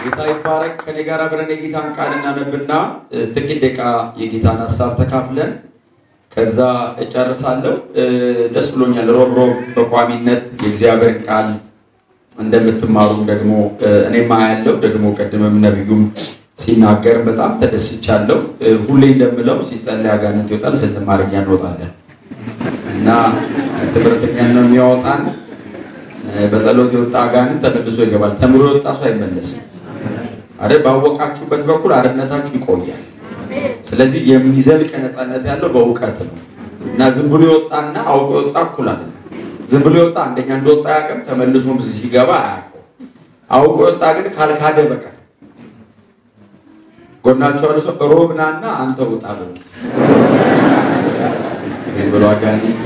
ጌታ ይባረክ። ከኔ ጋር አብረን የጌታን ቃል እናነብና ጥቂት ደቂቃ የጌታን ሐሳብ ተካፍለን ከዛ እጨርሳለሁ። ደስ ብሎኛል። ሮብሮ በቋሚነት የእግዚአብሔርን ቃል እንደምትማሩ ደግሞ እኔማ ያለው ደግሞ ቀድመም ነብዩም ሲናገር በጣም ተደስቻለሁ። ሁሌ እንደምለው ሲጸልይ አጋንንት ይወጣል፣ ስንማርኛ እንወጣለን እና ትምህርተኛ ነው የሚያወጣን። በጸሎት የወጣ አጋንንት ተመልሶ ይገባል። ተምሮ የወጣ ሰው አይመለስም አይደል? ባወቃችሁበት በኩል አርነታችሁ ይቆያል። ስለዚህ የሚዘልቅ ነፃነት ያለው በእውቀት ነው እና ዝም ብሎ ይወጣና አውቆ ይወጣ እኩል አይደለም። ዝም ብሎ ይወጣ አንደኛ እንደወጣ ያቀም ተመልሶም ሲገባ አያውቀው። አውቆ ይወጣ ግን ካልካደ በቀር ጎናቸው አለ ሰው ሮብናና አንተ ወጣ ነው ብሎ አጋንንት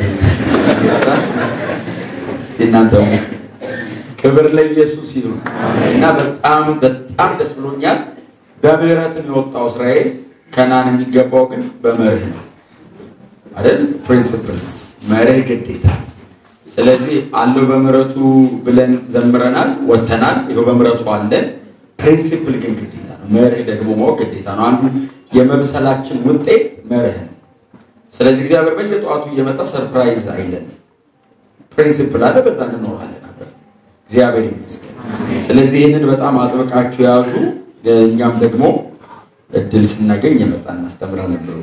እናንተ ክብር ለኢየሱስ ይሁን እና በጣም ደስ ብሎኛል። በምህረት የወጣው እስራኤል ከናን የሚገባው ግን በመርህ ነው አይደል? ፕሪንሲፕልስ መርህ ግዴታ። ስለዚህ አለው በምህረቱ ብለን ዘምረናል ወተናል። ይሄው በምህረቱ አለን። ፕሪንሲፕል ግን ግዴታ ነው። መርህ ደግሞ ማወቅ ግዴታ ነው። አንዱ የመብሰላችን ውጤት መርህ ነው። ስለዚህ እግዚአብሔር በየጧቱ እየመጣ ሰርፕራይዝ አይለን። ፕሪንሲፕል አለ፣ በዛ እንኖራለን አብረን። እግዚአብሔር ይመስገን። ስለዚህ ይሄንን በጣም አጥብቃችሁ ያዙ። እኛም ደግሞ እድል ስናገኝ የመጣን እናስተምራለን ብሎ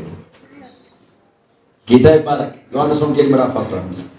ጌታ ይባረክ። ዮሐንስ ወንጌል ምዕራፍ 15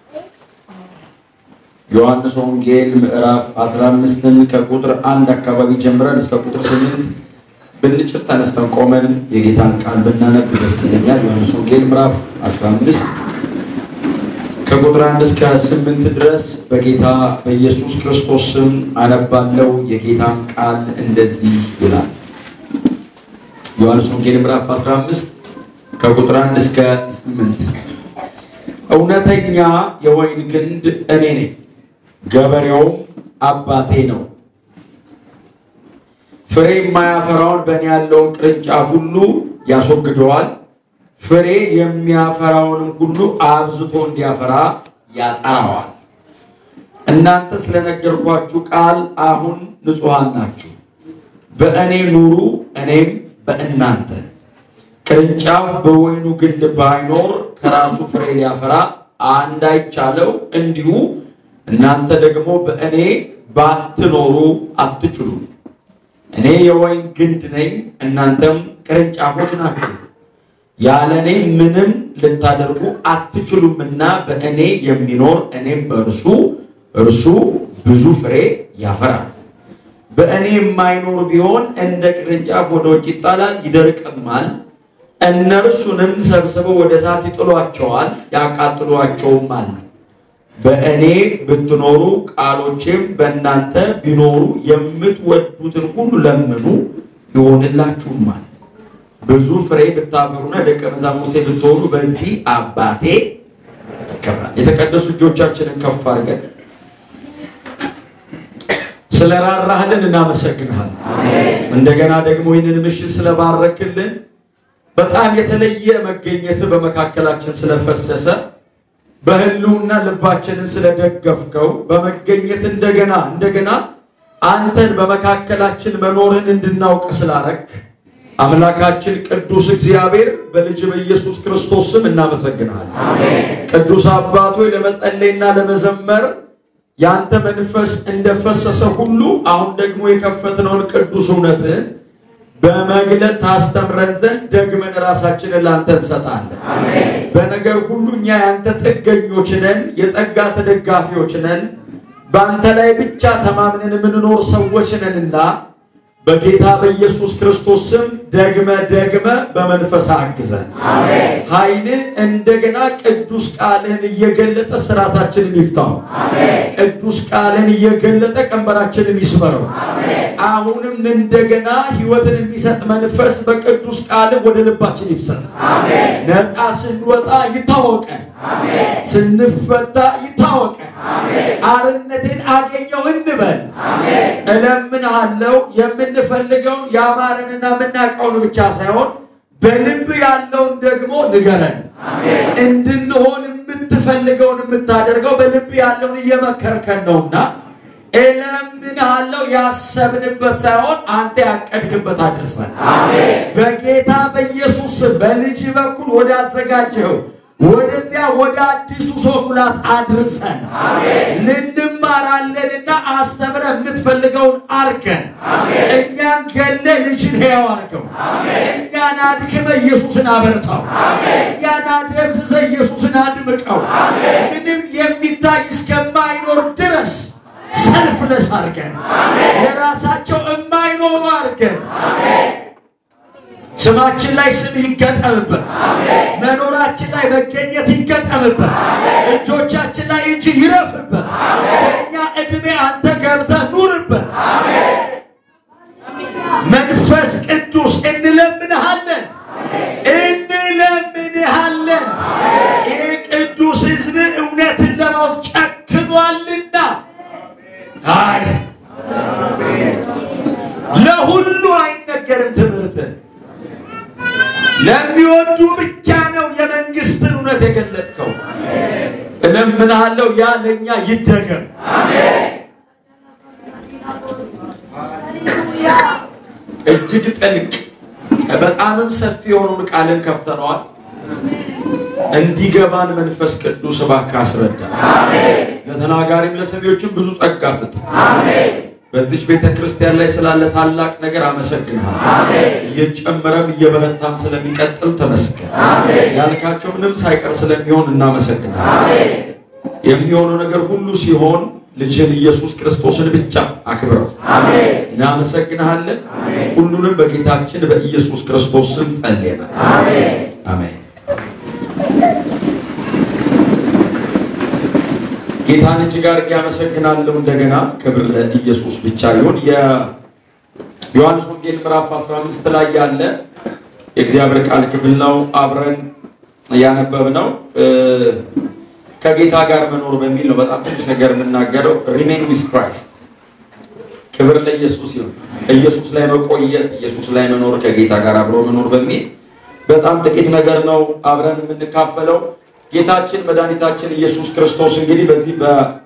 ዮሐንስ ወንጌል ምዕራፍ 15ን ከቁጥር 1 አካባቢ ጀምረን እስከ ቁጥር 8 ብንጭር ተነስተን ቆመን የጌታን ቃል ብናነብ ደስ ይለኛል። ዮሐንስ ወንጌል ምዕራፍ 15 ከቁጥር 1 እስከ 8 ድረስ በጌታ በኢየሱስ ክርስቶስ ስም አነባለሁ። የጌታን ቃል እንደዚህ ይላል። ዮሐንስ ወንጌል ምዕራፍ 15 ከቁጥር 1 እስከ 8 እውነተኛ የወይን ግንድ እኔ ነኝ፣ ገበሬው አባቴ ነው። ፍሬ የማያፈራውን በእኔ ያለውን ቅርንጫፍ ሁሉ ያስወግደዋል፣ ፍሬ የሚያፈራውን ሁሉ አብዝቶ እንዲያፈራ ያጠራዋል። እናንተ ስለነገርኳችሁ ቃል አሁን ንጹሃን ናችሁ። በእኔ ኑሩ፣ እኔም በእናንተ። ቅርንጫፍ በወይኑ ግንድ ባይኖር ከራሱ ፍሬ ሊያፈራ እንዳይቻለው እንዲሁ እናንተ ደግሞ በእኔ ባትኖሩ አትችሉም። እኔ የወይን ግንድ ነኝ፣ እናንተም ቅርንጫፎች ናችሁ። ያለ እኔ ምንም ልታደርጉ አትችሉምና በእኔ የሚኖር እኔም በእርሱ እርሱ ብዙ ፍሬ ያፈራል። በእኔ የማይኖር ቢሆን እንደ ቅርንጫፍ ወደ ውጭ ይጣላል፣ ይደርቅማል። እነርሱንም ሰብስበው ወደ እሳት ይጥሏቸዋል፣ ያቃጥሏቸውማል። በእኔ ብትኖሩ ቃሎቼም በእናንተ ቢኖሩ የምትወዱትን ሁሉ ለምኑ ይሆንላችሁማል። ብዙ ፍሬ ብታፈሩና ደቀ መዛሙርቴ ብትሆኑ በዚህ አባቴ ይከብራል። የተቀደሱ እጆቻችንን ከፍ አድርገን ስለራራህልን እናመሰግንሃለን። እንደገና ደግሞ ይህንን ምሽት ስለባረክልን በጣም የተለየ መገኘት በመካከላችን ስለፈሰሰ በህልውና ልባችንን ስለደገፍከው በመገኘት እንደገና አንተን በመካከላችን መኖርን እንድናውቅ ስላረክ አምላካችን ቅዱስ እግዚአብሔር በልጅ በኢየሱስ ክርስቶስ ስም እናመሰግናለን። አሜን። ቅዱስ አባት ሆይ ለመጸለይና ለመዘመር ያንተ መንፈስ እንደፈሰሰ ሁሉ አሁን ደግሞ የከፈትነውን ቅዱስ እውነትን በመግለጥ ታስተምረን ዘንድ ደግመን ራሳችንን ላንተ እንሰጣለን። አሜን። በነገር ሁሉ እኛ ያንተ ጥገኞች ነን፣ የጸጋ ተደጋፊዎች ነን። በአንተ ላይ ብቻ ተማምነን የምንኖር ሰዎች ነንና በጌታ በኢየሱስ ክርስቶስ ስም ደግመ በመንፈስ አግዘን። አሜን። ኃይልን እንደገና ቅዱስ ቃልን እየገለጠ ስራታችንን ይፍታው። አሜን። ቅዱስ ቃልን እየገለጠ ቀንበራችንን ይስበረው። አሜን። አሁንም እንደገና ህይወትን የሚሰጥ መንፈስ በቅዱስ ቃል ወደ ልባችን ይፍሰስ። አሜን። ነፃ ስንወጣ ይታወቀን። አሜን። ስንፈታ ይታወቀን። አሜን። አርነትን አገኘው እንበል። አሜን። እለምንሃለሁ የምንፈልገውን ያማረንና ምናቀውን ብቻ ሳይሆን በልብ ያለውን ደግሞ ንገረን። አሜን። እንድንሆን የምትፈልገውን የምታደርገው በልብ ያለውን እየመከርከን ነውና እለምንሃለሁ ያሰብንበት ሳይሆን አንተ ያቀድክበት አድርሰን አሜን በጌታ በኢየሱስ በልጅ በኩል ወዳዘጋጀው ወደዚያ ወደ አዲሱ ሰው ሙላት አድርሰን አሜን ልንማራለንና አስተምረ የምትፈልገውን አርከን አሜን እኛን ገለ ልጅን ሕያው አድርገው አሜን እኛን አድክመ ኢየሱስን አበርታው አሜን እኛን አድብዝዘ ኢየሱስን አድምቀው አሜን ምንም የሚታይ እስከማይኖር ድረስ ሰልፍለስ አድርገን አሜን ለራሳቸው የማይኖሩ አድርገን አሜን ስማችን ላይ ስም ይገጠምበት አሜን መኖራችን ላይ መገኘት ይገጠምበት አሜን እጆቻችን ላይ እጅ ይረፍበት አሜን እኛ እድሜ አንተ ገብተህ ኑርበት አሜን መንፈስ ቅዱስ እንለምንሃለን እንለምንሃለን ይሄ ቅዱስ ሕዝብ እውነትን ለማወቅ ጨክኗልና አይ ለሁሉ አይነገርም ትምህርት ለሚወዱ ብቻ ነው የመንግስትን እውነት የገለጥከው እለምንሃለሁ ያ ለኛ ይደገም አሜን እጅግ ጥልቅ በጣምም ሰፊ የሆነውን ቃልን ከፍተነዋል እንዲገባን መንፈስ ቅዱስ እባክህ አስረዳ አሜን ለተናጋሪም ለሰሚዎችም ብዙ ጸጋ ስጥ አሜን በዚህ ቤተክርስቲያን ላይ ስላለ ታላቅ ነገር አመሰግናለሁ አሜን እየጨመረም እየበረታም ስለሚቀጥል ተመስገን አሜን ያልካቸው ምንም ሳይቀር ስለሚሆን እናመሰግናለን አሜን የሚሆነው ነገር ሁሉ ሲሆን ልጅን ኢየሱስ ክርስቶስን ብቻ አክብረው አሜን እናመሰግናለን ሁሉንም በጌታችን በኢየሱስ ክርስቶስ ስም ጸልየናል አሜን አሜን ጌታን እጅግ አድርጌ አመሰግናለሁ እንደገና ክብር ለኢየሱስ ብቻ ይሁን የዮሐንስ ወንጌል ምዕራፍ 15 ላይ ያለ የእግዚአብሔር ቃል ክፍል ነው አብረን ያነበብነው ከጌታ ጋር መኖር በሚል ነው በጣም ትንሽ ነገር የምናገረው ሪሜን ዊዝ ክራይስት ክብር ለኢየሱስ ይሁን ኢየሱስ ላይ መቆየት ኢየሱስ ላይ መኖር ከጌታ ጋር አብሮ መኖር በሚል በጣም ጥቂት ነገር ነው አብረን የምንካፈለው ጌታችን መድኃኒታችን ኢየሱስ ክርስቶስ እንግዲህ በዚህ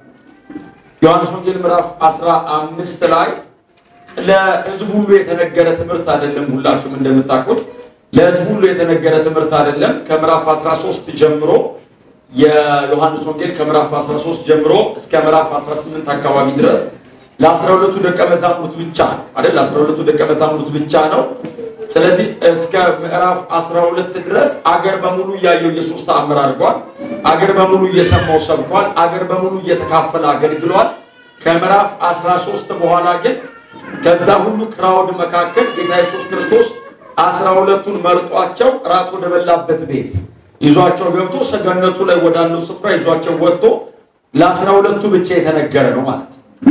በዮሐንስ ወንጌል ምዕራፍ 15 ላይ ለሕዝብ ሁሉ የተነገረ ትምህርት አይደለም ሁላችሁም እንደምታውቁት ለሕዝብ ሁሉ የተነገረ ትምህርት አይደለም ከምዕራፍ 13 ጀምሮ የዮሐንስ ወንጌል ከምዕራፍ 13 ጀምሮ እስከ ምዕራፍ 18 አካባቢ ድረስ ለ12ቱ ደቀ መዛሙርት ብቻ አይደል ለ12ቱ ደቀ መዛሙርት ብቻ ነው ስለዚህ እስከ ምዕራፍ 12 ድረስ አገር በሙሉ ያየው ኢየሱስ ተአምር አድርጓል አገር በሙሉ እየሰማው ሰብኳል አገር በሙሉ እየተካፈለ አገልግሏል ከምዕራፍ 13 በኋላ ግን ከዛ ሁሉ ክራውድ መካከል ጌታ ኢየሱስ ክርስቶስ 12ቱን መርጧቸው ራት ወደ በላበት ቤት ይዟቸው ገብቶ ሰገነቱ ላይ ወዳለው ስፍራ ይዟቸው ወጥቶ ለ12ቱ ብቻ የተነገረ ነው ማለት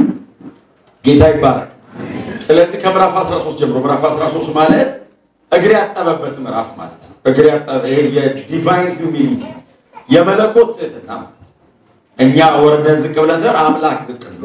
ጌታ ይባረክ ስለዚህ ከምዕራፍ 13 ጀምሮ ምዕራፍ 13 ማለት እግር ያጠበበት ምዕራፍ ማለት ነው እግር ያጠበ ይሄ የዲቫይን ሂዩሚሊቲ የመለኮት ትህትና እኛ ወርደን ዝቅ ብለን ዘር አምላክ ዝቅ ብሎ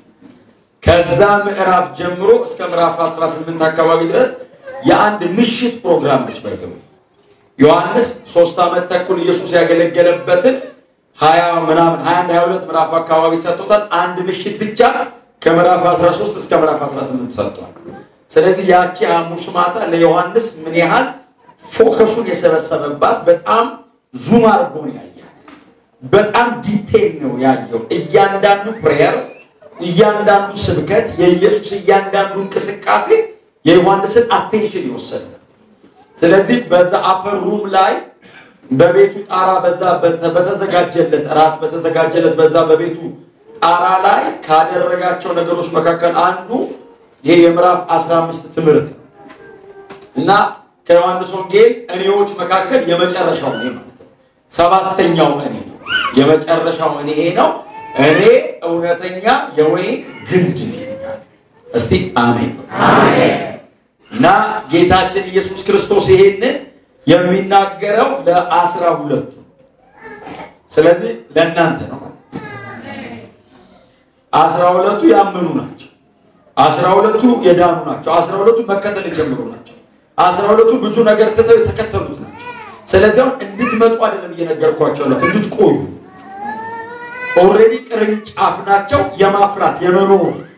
ከዛ ምዕራፍ ጀምሮ እስከ ምዕራፍ 18 አካባቢ ድረስ የአንድ ምሽት ፕሮግራም ነች በዘው ዮሐንስ 3 ዓመት ተኩል ኢየሱስ ያገለገለበትን 20 ምናምን 21 22 ምዕራፍ አካባቢ ሰጥቶታል አንድ ምሽት ብቻ ከምዕራፍ 13 እስከ ምዕራፍ 18 ሰጥቷል ስለዚህ ያቺ ሐሙስ ማታ ለዮሐንስ ምን ያህል ፎከሱን የሰበሰበባት በጣም ዙም አድርጎ ያያል በጣም ዲቴል ነው ያየው እያንዳንዱ ፕሬየር እያንዳንዱ ስብከት የኢየሱስ እያንዳንዱ እንቅስቃሴ የዮሐንስን አቴንሽን ይወሰደ ስለዚህ በዛ አፐር ሩም ላይ በቤቱ ጣራ በዛ በተዘጋጀለት ራት በተዘጋጀለት በዛ በቤቱ ጣራ ላይ ካደረጋቸው ነገሮች መካከል አንዱ ይሄ የምዕራፍ 15 ትምህርት እና ከዮሐንስ ወንጌል እኔዎች መካከል የመጨረሻው ነው ማለት ነው ሰባተኛው እኔ ነው የመጨረሻው እኔ ነው እኔ እውነተኛ የወይን ግንድ ነኝ እስቲ አሜን አሜን እና ጌታችን ኢየሱስ ክርስቶስ ይሄንን የሚናገረው ለ12 ስለዚህ ለእናንተ ነው 12ቱ ያመኑ ናቸው 12ቱ የዳኑ ናቸው 12ቱ መከተል ጀምሩ ናቸው 12ቱ ብዙ ነገር ተከተሉት ናቸው ስለዚህ እንድትመጡ አይደለም እየነገርኳቸው ነው እንድትቆዩ ኦሬዲ ቅርንጫፍ ናቸው የማፍራት የመኖር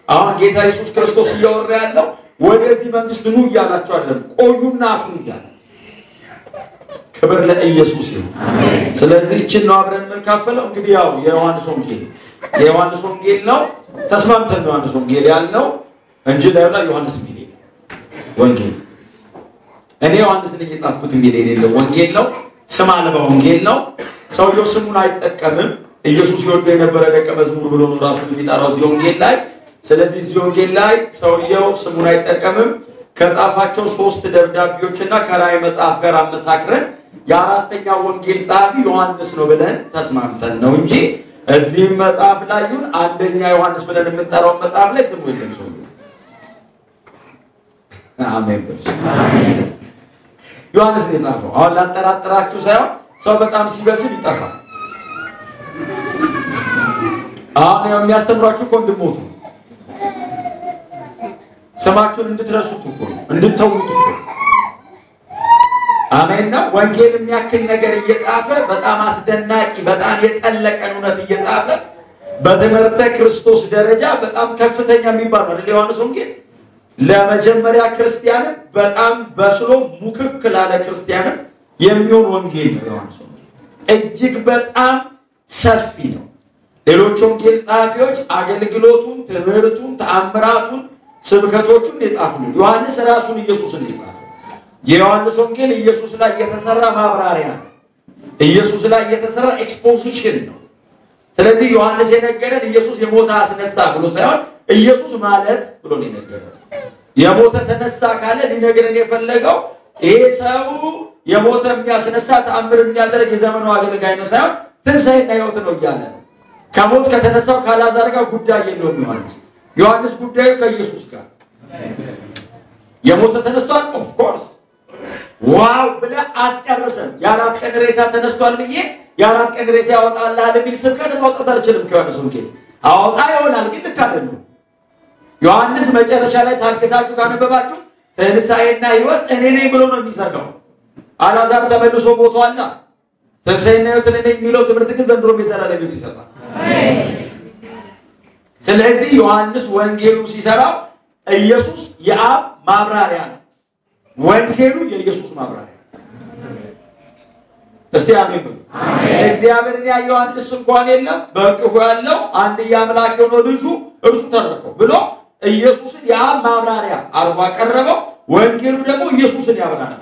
አሁን ጌታ ኢየሱስ ክርስቶስ እያወራ ያለው ወደዚህ መንግስት ኑ እያላችሁ አይደለም ቆዩና አፍሩ እያለ ክብር ለኢየሱስ ይሁን ስለዚህ እቺን ነው አብረን የምንካፈለው እንግዲህ ያው የዮሐንስ ወንጌል ነው ተስማምተን ነው ዮሐንስ ወንጌል ያልነው እንጂ ለላ ዮሐንስ ሚል ወንጌል እኔ ዮሐንስ ነኝ የጻፍኩት ሚል የሌለው ወንጌል ነው ስም አልባ ወንጌል ነው ሰውየው ስሙን አይጠቀምም ኢየሱስ ይወደው የነበረ ደቀ መዝሙር ብሎ ነው ራሱን የሚጠራው እዚህ ወንጌል ላይ ስለዚህ እዚህ ወንጌል ላይ ሰውየው ስሙን አይጠቀምም ከጻፋቸው 3 ደብዳቤዎችና ከራእይ መጽሐፍ ጋር አመሳክረን የአራተኛው ወንጌል ጻፊ ዮሐንስ ነው ብለን ተስማምተን ነው እንጂ እዚህ መጽሐፍ ላይ ይሁን አንደኛ ዮሐንስ ብለን የምንጠራው መጽሐፍ ላይ ስሙ የለም ሰው አሜን ዮሐንስ ነው የጻፈው አሁን ላጠራጥራችሁ ሳይሆን ሰው በጣም ሲበስል ይጠፋል አሁን የሚያስተምራችሁ ኮንድሞቱ ሰማችሁን እንድትረሱት እኮ እንድትተውት እኮ አሜን ነው ወንጌል የሚያክል ነገር እየጻፈ በጣም አስደናቂ በጣም የጠለቀ እውነት እየጻፈ በትምህርተ ክርስቶስ ደረጃ በጣም ከፍተኛ የሚባል ነው ዮሐንስ ወንጌል ለመጀመሪያ ክርስቲያን በጣም በስሎ ሙክክ ላለ ክርስቲያን የሚሆን ወንጌል ነው ዮሐንስ ወንጌል እጅግ በጣም ሰፊ ነው ሌሎች ወንጌል ጻፊዎች አገልግሎቱን ትምህርቱን ተአምራቱን ስብከቶቹን የጻፉት ዮሐንስ ራሱን ኢየሱስን የጻፈው የዮሐንስ ወንጌል ኢየሱስ ላይ የተሰራ ማብራሪያ ኢየሱስ ላይ የተሰራ ኤክስፖዚሽን ነው ስለዚህ ዮሐንስ የነገረን ኢየሱስ የሞተ አስነሳ ብሎ ሳይሆን ኢየሱስ ማለት ብሎ ነው የነገረን የሞተ ተነሳ ካለ ሊነገረን የፈለገው ይሄ ሰው የሞተ የሚያስነሳ ተአምር የሚያደርግ የዘመኑ አገልጋይ ነው ሳይሆን ትንሣኤና ሕይወት ነው እያለ ከሞት ከተነሳው ካላዛር ጋር ጉዳይ የለውም ዮሐንስ ጉዳዩ ከኢየሱስ ጋር የሞተ ተነስቷል ኦፍ ኮርስ ዋው ብለ አትጨርሰም ያላት ቀን ሬሳ ተነስቷል ብዬ ያላት ቀን ሬሳ ያወጣል አለሚል ስብከት ማውጣት አልችልም ከዮሐንስ ወንጌል አውጣ ይሆናል ግን ልክ አይደለም ዮሐንስ መጨረሻ ላይ ታግሳችሁ ካነበባችሁ ትንሣኤና ሕይወት እኔ ነኝ ብሎ ነው የሚሰራው አላዛር ተመልሶ ሞቷልና ትንሣኤና ሕይወት እኔ ነኝ የሚለው ትምህርት ግን ዘንድሮ የሚሰራ ለቤቱ ይሰጣል ስለዚህ ዮሐንስ ወንጌሉ ሲሰራው ኢየሱስ የአብ ማብራሪያ ነው ወንጌሉ የኢየሱስ ማብራሪያ እስቲ አሜን እግዚአብሔርን ያየው አንድስ እንኳን የለም በእቅፉ ያለው አንድ ያምላክ የሆነው ልጁ እርሱ ተረከው ብሎ ኢየሱስን የአብ ማብራሪያ አርባ ቀረበው ወንጌሉ ደግሞ ኢየሱስን ያብራራል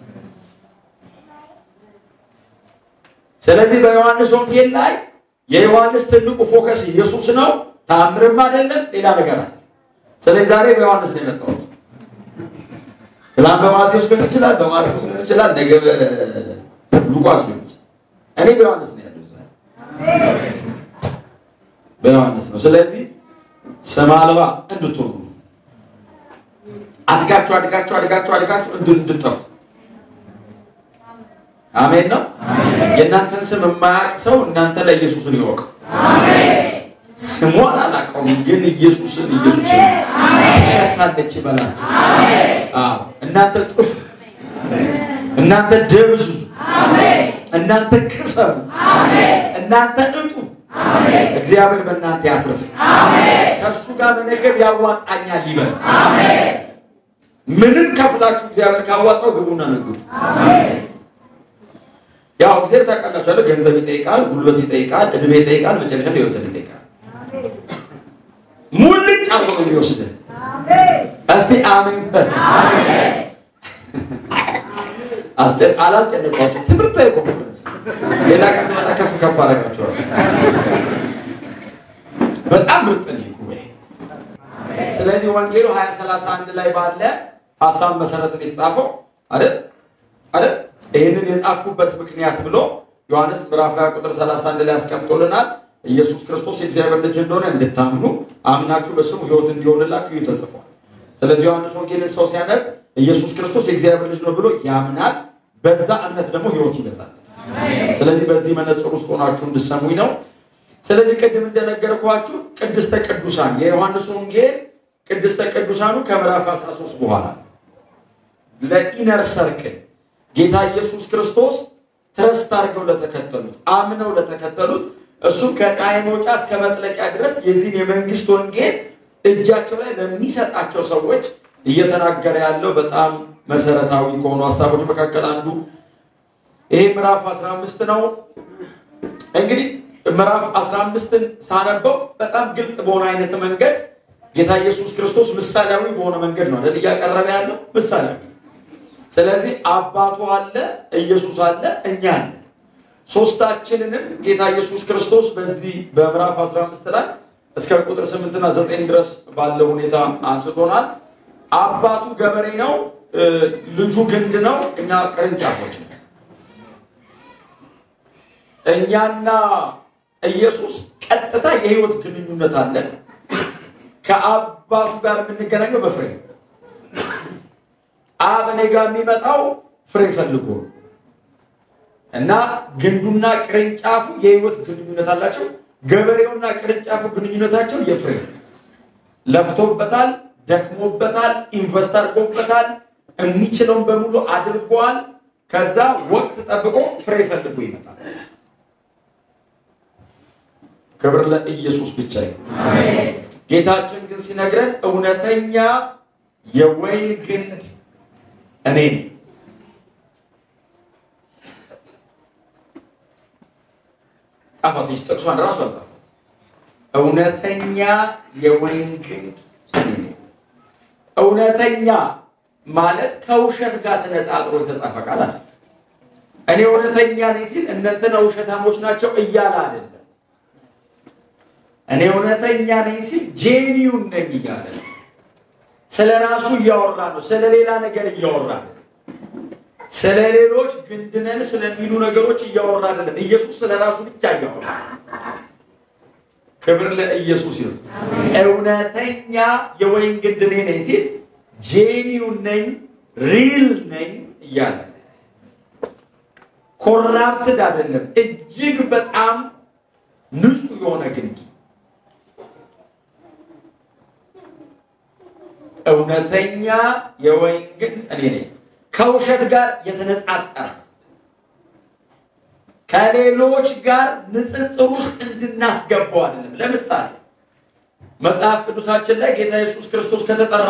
ስለዚህ በዮሐንስ ወንጌል ላይ የዮሐንስ ትልቁ ፎከስ ኢየሱስ ነው ታምርም አይደለም ሌላ ነገር አለ ስለዚህ ዛሬ በዮሐንስ ነው የመጣው ትላንት በማቴዎስ ሊሆን ይችላል በማርቆስ ሊሆን ይችላል ነገ በሉቃስ ሊሆን ይችላል እኔ በዮሐንስ ነው ያለው ዛሬ በዮሐንስ ነው ስለዚህ ሰማልባ እንድትሆኑ አድጋችሁ እንድትጠፉ አሜን ነው የእናንተን ስም የማያውቅ ሰው እናንተ ላይ ኢየሱስን ይወቅ አሜን ስሙን አላውቀውም ግን ኢየሱስን ሸታለች ይበላችሁ አሜን እናንተ ጥፉ እናንተ ደብዙ አሜን እናንተ ክሰሩ አሜን እናንተ እጡ አሜን እግዚአብሔር በእናንተ ያትርፍ አሜን ከሱ ጋር መነገድ ያዋጣኛል ይበል አሜን ምንም ከፍላችሁ እግዚአብሔር ካዋጣው ግቡና ነግዱ አሜን ያው እግዚአብሔር ታውቃላችሁ ገንዘብ ይጠይቃል ጉልበት ይጠይቃል እድሜ ይጠይቃል መጨረሻ ላይ ሕይወት ይጠይቃል ሙልጭ አርጎ ነው የሚወስደው አሜን እስቲ አሜን በል አሜን አላስጨነቋችሁ ትምህርታዊ ኮንፈረንስ ሌላ ቀን ስመጣ ከፍ አደረጋችኋል በጣም ምርጥ ነው ጉባኤ አሜን ስለዚህ ወንጌሉ 2031 ላይ ባለ ሐሳብ መሰረት ነው የተጻፈው አይደል ይሄንን የጻፍኩበት ምክንያት ብሎ ዮሐንስ ምዕራፍ 20 ቁጥር 31 ላይ አስቀምጦልናል ኢየሱስ ክርስቶስ የእግዚአብሔር ልጅ እንደሆነ እንድታምኑ አምናችሁ በስሙ ሕይወት እንዲሆንላችሁ ተጽፏል ስለዚህ ዮሐንስ ወንጌልን ሰው ሲያነብ ኢየሱስ ክርስቶስ የእግዚአብሔር ልጅ ነው ብሎ ያምናል በዛ እምነት ደግሞ ሕይወት ይበዛል ስለዚህ በዚህ መነጽር ውስጥ ሆናችሁ እንድትሰሙኝ ነው ስለዚህ ቅድም እንደነገርኳችሁ ቅድስተ ቅዱሳን የዮሐንስ ወንጌል ቅድስተ ቅዱሳኑ ከምዕራፍ 13 በኋላ ለኢነር ሰርክል ጌታ ኢየሱስ ክርስቶስ ትረስት አድርገው ለተከተሉት አምነው ለተከተሉት እሱ ከፀሐይ መውጫ እስከ መጥለቂያ ድረስ የዚህ የመንግስት ወንጌል እጃቸው ላይ ለሚሰጣቸው ሰዎች እየተናገረ ያለው በጣም መሰረታዊ ከሆኑ ሐሳቦች መካከል አንዱ ይሄ ምዕራፍ 15 ነው። እንግዲህ ምዕራፍ 15ን ሳነበው በጣም ግልጽ በሆነ አይነት መንገድ ጌታ ኢየሱስ ክርስቶስ ምሳሌያዊ በሆነ መንገድ ነው አይደል ያቀረበ ያለው ምሳሌያዊ። ስለዚህ አባቱ አለ፣ ኢየሱስ አለ፣ እኛ አለ። ሶስታችንንም ጌታ ኢየሱስ ክርስቶስ በዚህ በምዕራፍ 15 ላይ እስከ ቁጥር 8 እና 9 ድረስ ባለው ሁኔታ አንስቶናል። አባቱ ገበሬ ነው፣ ልጁ ግንድ ነው፣ እኛ ቅርንጫፎች ነን። እኛና ኢየሱስ ቀጥታ የህይወት ግንኙነት አለን። ከአባቱ ጋር የምንገናኘው በፍሬ አብ እኔ ጋር የሚመጣው ፍሬ ፈልጎ እና ግንዱና ቅርንጫፉ የህይወት ግንኙነት አላቸው። ገበሬውና ቅርንጫፉ ግንኙነታቸው የፍሬ ለፍቶበታል፣ ደክሞበታል፣ ኢንቨስት አድርጎበታል፣ የሚችለውን በሙሉ አድርጓል። ከዛ ወቅት ጠብቆ ፍሬ ፈልጎ ይመጣል። ክብር ለኢየሱስ ብቻ ይሁን። አሜን። ጌታችን ግን ሲነግረን እውነተኛ የወይን ግንድ እኔ ነኝ። ጻፋትሽ ጥቅሷን ራሱ አጻፈ። እውነተኛ የወይን ግንድ እኔ ነኝ። እውነተኛ ማለት ከውሸት ጋር ተነጻጽሮ የተጻፈ ቃል አይደል። እኔ እውነተኛ ነኝ ሲል እነንተና ውሸታሞች ናቸው እያለ አይደለም። እኔ እውነተኛ ነኝ ሲል ጄኒውን ነኝ እያለ ስለራሱ እያወራ ነው። ስለሌላ ነገር እያወራ ነው። ስለሌሎች ግንድነን ስለሚሉ ነገሮች እያወራ አይደለም። ኢየሱስ ስለራሱ ብቻ እያወራ። ክብር ለኢየሱስ ይሁን። እውነተኛ የወይን ግንድ እኔ ነኝ ሲል ጄኒውን ነኝ፣ ሪል ነኝ እያለ ኮራፕትድ አይደለም። እጅግ በጣም ንጹህ የሆነ ግንድ እውነተኛ የወይን ግንድ እኔ ነኝ። ከውሸት ጋር የተነጻጸረ ከሌሎች ጋር ንጽጽር ውስጥ እንድናስገባው አይደለም። ለምሳሌ መጽሐፍ ቅዱሳችን ላይ ጌታ ኢየሱስ ክርስቶስ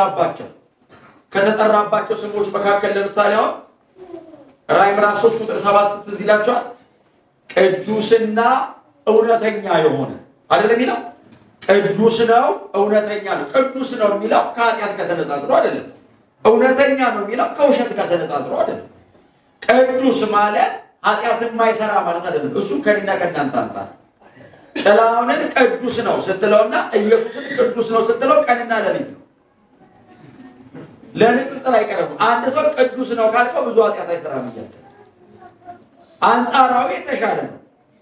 ከተጠራባቸው ስሞች መካከል ለምሳሌ አሁን ራዕይ ምዕራፍ 3 ቁጥር 7 ትዝ ይላችኋል። ቅዱስና እውነተኛ የሆነ አይደለም ይላል። ቅዱስ ነው፣ እውነተኛ ነው። ቅዱስ ነው የሚለው ከኃጢአት ጋር ተነጻጽሮ አይደለም። እውነተኛ ነው የሚለው ከውሸት ጋር ተነጻጽሮ አይደለም። ቅዱስ ማለት ኃጢአትን የማይሰራ ማለት አይደለም። እሱ ከኔና ከእናንተ አንፃር ጥላሁንን ቅዱስ ነው ስትለውና ኢየሱስን ቅዱስ ነው ስትለው ቀንና ሌሊት ነው። ለንጽጽር አይቀርም። አንድ ሰው ቅዱስ ነው ካልከው ብዙ ኃጢአት አይሰራም እያለ አንጻራዊ የተሻለ ነው።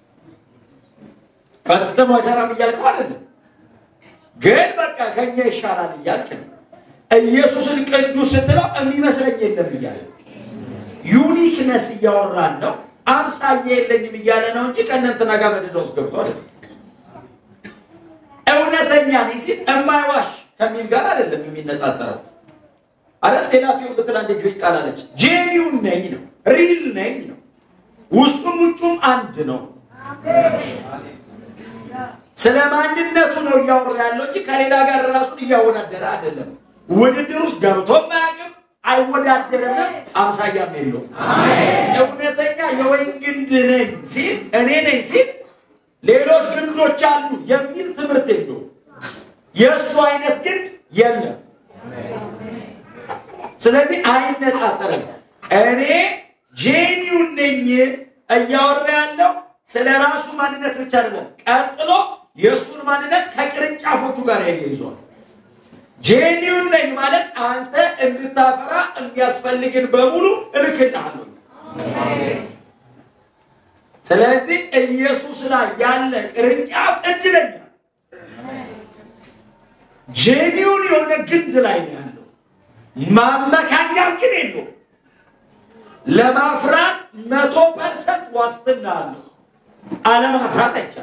ፈጽሞ አይሰራም እያልከው አይደለም። ግን በቃ ከኛ ይሻላል እያልክ ነው። ኢየሱስን ቅዱስ ስትለው የሚመስለኝ የለም እያለ ዩኒክነስ እያወራን ነው። አምሳዬ የለኝም እያለ ነው እንጂ ከእናንተና ጋር መድረስ ገብቷል። እውነተኛ ነኝ ሲል የማይዋሽ ከሚል ጋር አይደለም የሚነጻጸረው። አይደል ቴላቲው በትላንት ግሪክ ቃል አለች። ጄኒውን ነኝ ነው፣ ሪል ነኝ ነው። ውስጡም ውጩም አንድ ነው። ስለማንነቱ ነው እያወራ ያለው እንጂ ከሌላ ጋር ራሱን እያወዳደረ አይደለም። ውድድር ውስጥ ገብቶ ማያውቅም፣ አይወዳደርም፣ አምሳያም የለውም። አሜን። እውነተኛ የወይን ግንድ ነኝ ሲል እኔ ነኝ ሲል ሌሎች ግንዶች አሉ የሚል ትምህርት የለውም። የእሱ አይነት ግንድ የለም። ስለዚህ አይነጻጸርም። እኔ ጄኒውን ነኝ እያወራ ያለው ስለራሱ ማንነት ብቻ አይደለም። ቀጥሎ የእሱን ማንነት ከቅርንጫፎቹ ጋር ያይዟል። ጄኒውን ነኝ ማለት አንተ እንድታፈራ የሚያስፈልግን በሙሉ እልክልሃለሁ። ስለዚህ ኢየሱስ ላይ ያለ ቅርንጫፍ እድለኛ ጄኒውን የሆነ ግንድ ላይ ነው ያለው። ማመካኛም ግን የለው። ለማፍራት 100% ዋስትና አለው። አለማፍራት አይቻልም።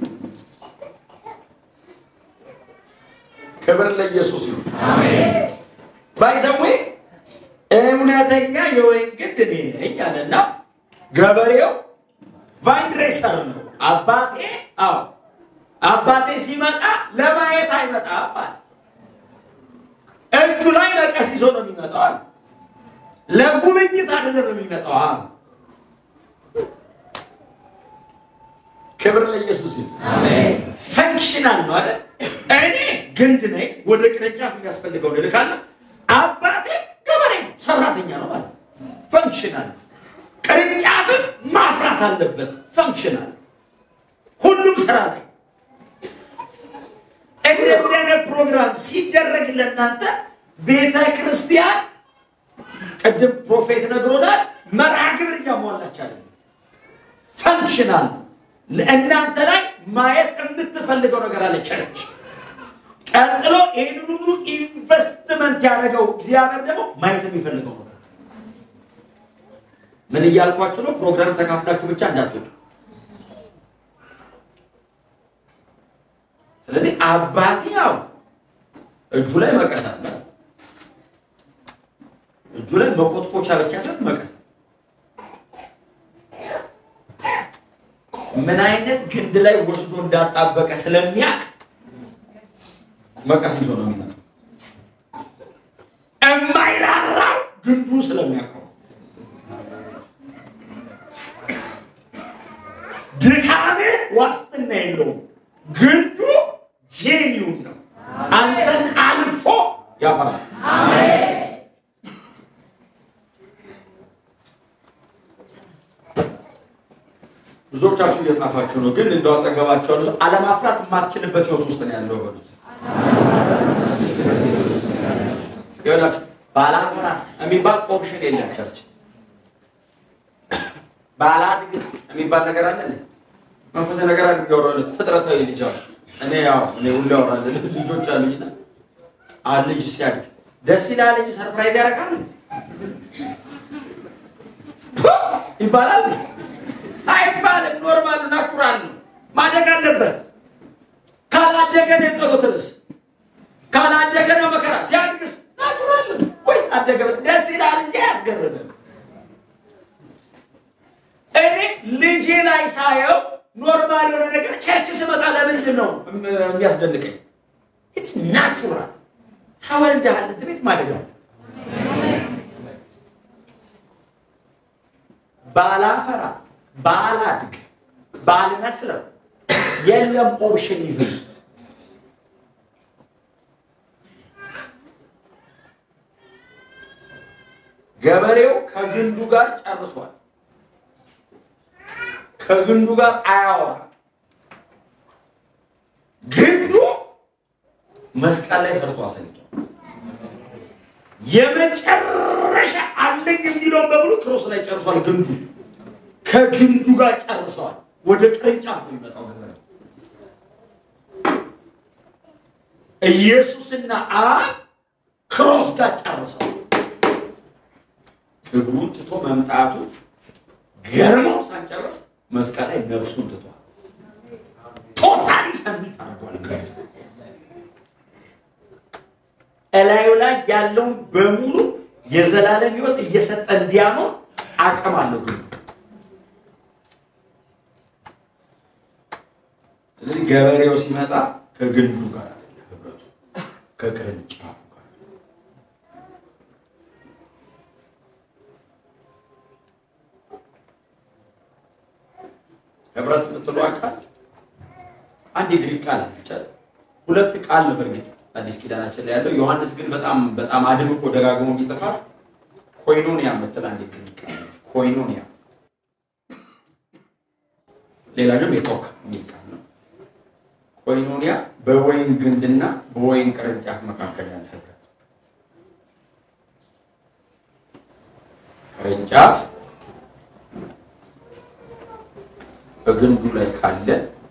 ክብር ለኢየሱስ ይሁን። አሜን። ባይዘዌ እውነተኛ የወይን ግንድ እኔ ነኝ አለና ገበሬው ቫይን ድሬሰር ነው። አባቴ ሲመጣ ለማየት አይመጣም። እጁ ላይ መቀስ ይዞ ነው የሚመጣው ለጉብኝት አይደለም የሚመጣው ክብር ለኢየሱስ ይሁን አሜን ፈንክሽናል ነው አይደል እኔ ግንድ ነኝ ወደ ቅርንጫፍ የሚያስፈልገው ልልካለሁ አባቴ ገበሬ ነው ሰራተኛ ነው ማለት ፈንክሽናል ቅርንጫፍ ማፍራት አለበት ፈንክሽናል ሁሉም ስራ ላይ እንደዚህ ፕሮግራም ሲደረግ ለእናንተ ቤተ ክርስቲያን ቀደም ፕሮፌት ነግሮናል መርሃ ግብር ያሟላች አይደል ፈንክሽናል ለእናንተ ላይ ማየት የምትፈልገው ነገር አለ ቸርች ቀጥሎ ይሄን ሁሉ ኢንቨስትመንት ያደረገው እግዚአብሔር ደግሞ ማየት የሚፈልገው ነገር ምን ይያልኳችሁ ነው ፕሮግራም ተካፍላችሁ ብቻ እንዳትወጡ ስለዚህ አባቲያው እጁ ላይ መቀስ አለ እጁ ላይ መቆጥቆቻ ብቻ ሳይሆን መቀስ ምን አይነት ግንድ ላይ ወስዶ እንዳጣበቀ ስለሚያቅ መቀስ ይዞ ነው የሚመጣው እማይራራው ግንዱ ስለሚያውቀው ድካሜ ዋስትና የለውም ግንዱ ጄኒውን ነው አንተን አልፎ ያፈራል አሜን ብዙዎቻችሁ እየጻፋችሁ ነው ግን እንደው አጠገባችሁ አሉ አለማፍራት የማትችልበት ህይወት ውስጥ ነው ያለው በሉት ይኸውላችሁ ባላፍራት የሚባል ኦፕሽን የለም ቸርች ባላድግስ የሚባል ነገር አለ መንፈሳዊ ነገር አለ የሚያወራለት ፍጥረታዊ ልጅ አለ እኔ ሁሉ ያወራለት ልጆች አሉኝና ልጅ ሲያድግ ደስ ይላል ልጅ ሰርፕራይዝ ያደርጋል ይባላል አይባልም ኖርማል ናቹራል ነው ማደግ አለበት ካላደገ ነው ጸሎትስ ካላደገ ነው መከራ ሲያድግስ ናቹራል ነው ወይ አደገ ደስ ይላል እንጂ ያስገርማል እኔ ልጄ ላይ ሳየው ኖርማል የሆነ ነገር ቸርች ስመጣ ለምንድን ነው የሚያስደንቀኝ ኢትስ ናቹራል ተወልደሃል ለቤት ማደግ አለ ባላፈራ ባላድግ ባልመስለው የለም ኦፕሽን ይፈል ገበሬው ከግንዱ ጋር ጨርሷል ከግንዱ ጋር አያወራ ግንዱ መስቀል ላይ ሰርቶ አሰልቶ የመጨረሻ አለኝ የሚለው በብሉ ክሮስ ላይ ጨርሷል ግንዱ ከግንዱ ጋር ጨርሷል ወደ ቅርንጫፍ ነው የሚመጣው ገበሬው ኢየሱስና ክሮስ ጋር ጨርሷል ግንዱን ትቶ መምጣቱ ገርሞ ሳንጨርስ መስቀል ላይ ነፍሱን ትቷል ቶታሊ ሰሚት አድርጓል እላዩ ላይ ያለውን በሙሉ የዘላለም ህይወት እየሰጠ እንዲያኖር አቅም አለው ግንዱ ስለዚህ ገበሬው ሲመጣ ከግንዱ ጋር አይደለም ህብረቱ ከቅርንጫፉ ጋር ህብረት የምትለው አካል አንድ ግሪክ ቃል ብቻ ሁለት ቃል ነው በርግጥ አዲስ ኪዳናችን ላይ ያለው ዮሐንስ ግን በጣም አድምቆ ደጋግሞ የሚጽፋው ኮይኖኒያ የምትል አንድ ግሪክ ቃል ኮይኖኒያ ሌላ ደግሞ የቶክ የሚባል ነው ኮይኖኒያ በወይን ግንድና በወይን ቅርንጫፍ መካከል ያለ ህብረት ቅርንጫፍ በግንዱ ላይ ካለ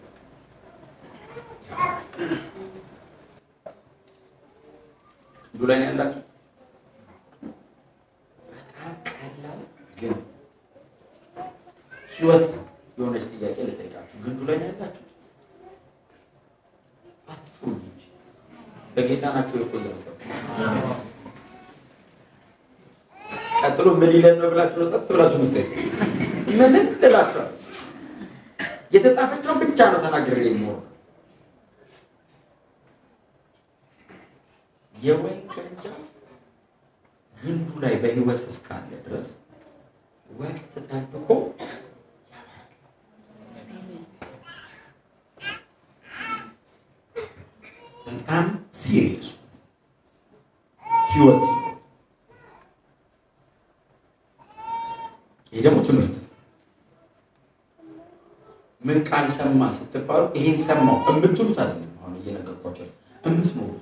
ግንዱ ላይ ያላችሁ በጣም ቀላል ግን ህይወት የሆነች ጥያቄ ልጠይቃችሁ ግንዱ ላይ ያላችሁ አትፍሩ እንጂ በጌታ ናችሁ የቆያችሁ ቀጥሎ ምን ይለን ነው ብላችሁ ነው ብላችሁ ምትጠይቁ ምን ልላችሁ የተጻፈችው ብቻ ነው ተናግሬ ነው የወይን ቅርንጫፍ ግንዱ ላይ በህይወት እስካለ ድረስ ወቅት ጠብቆ በጣም ሲሪየስ ህይወት ይሄ ደግሞ ትምህርት ምን ቃል ሰማ ስትባሉ ይሄን ሰማው እምትሉት አይደለም አሁን እየነገርኳችሁ እምትኖሩት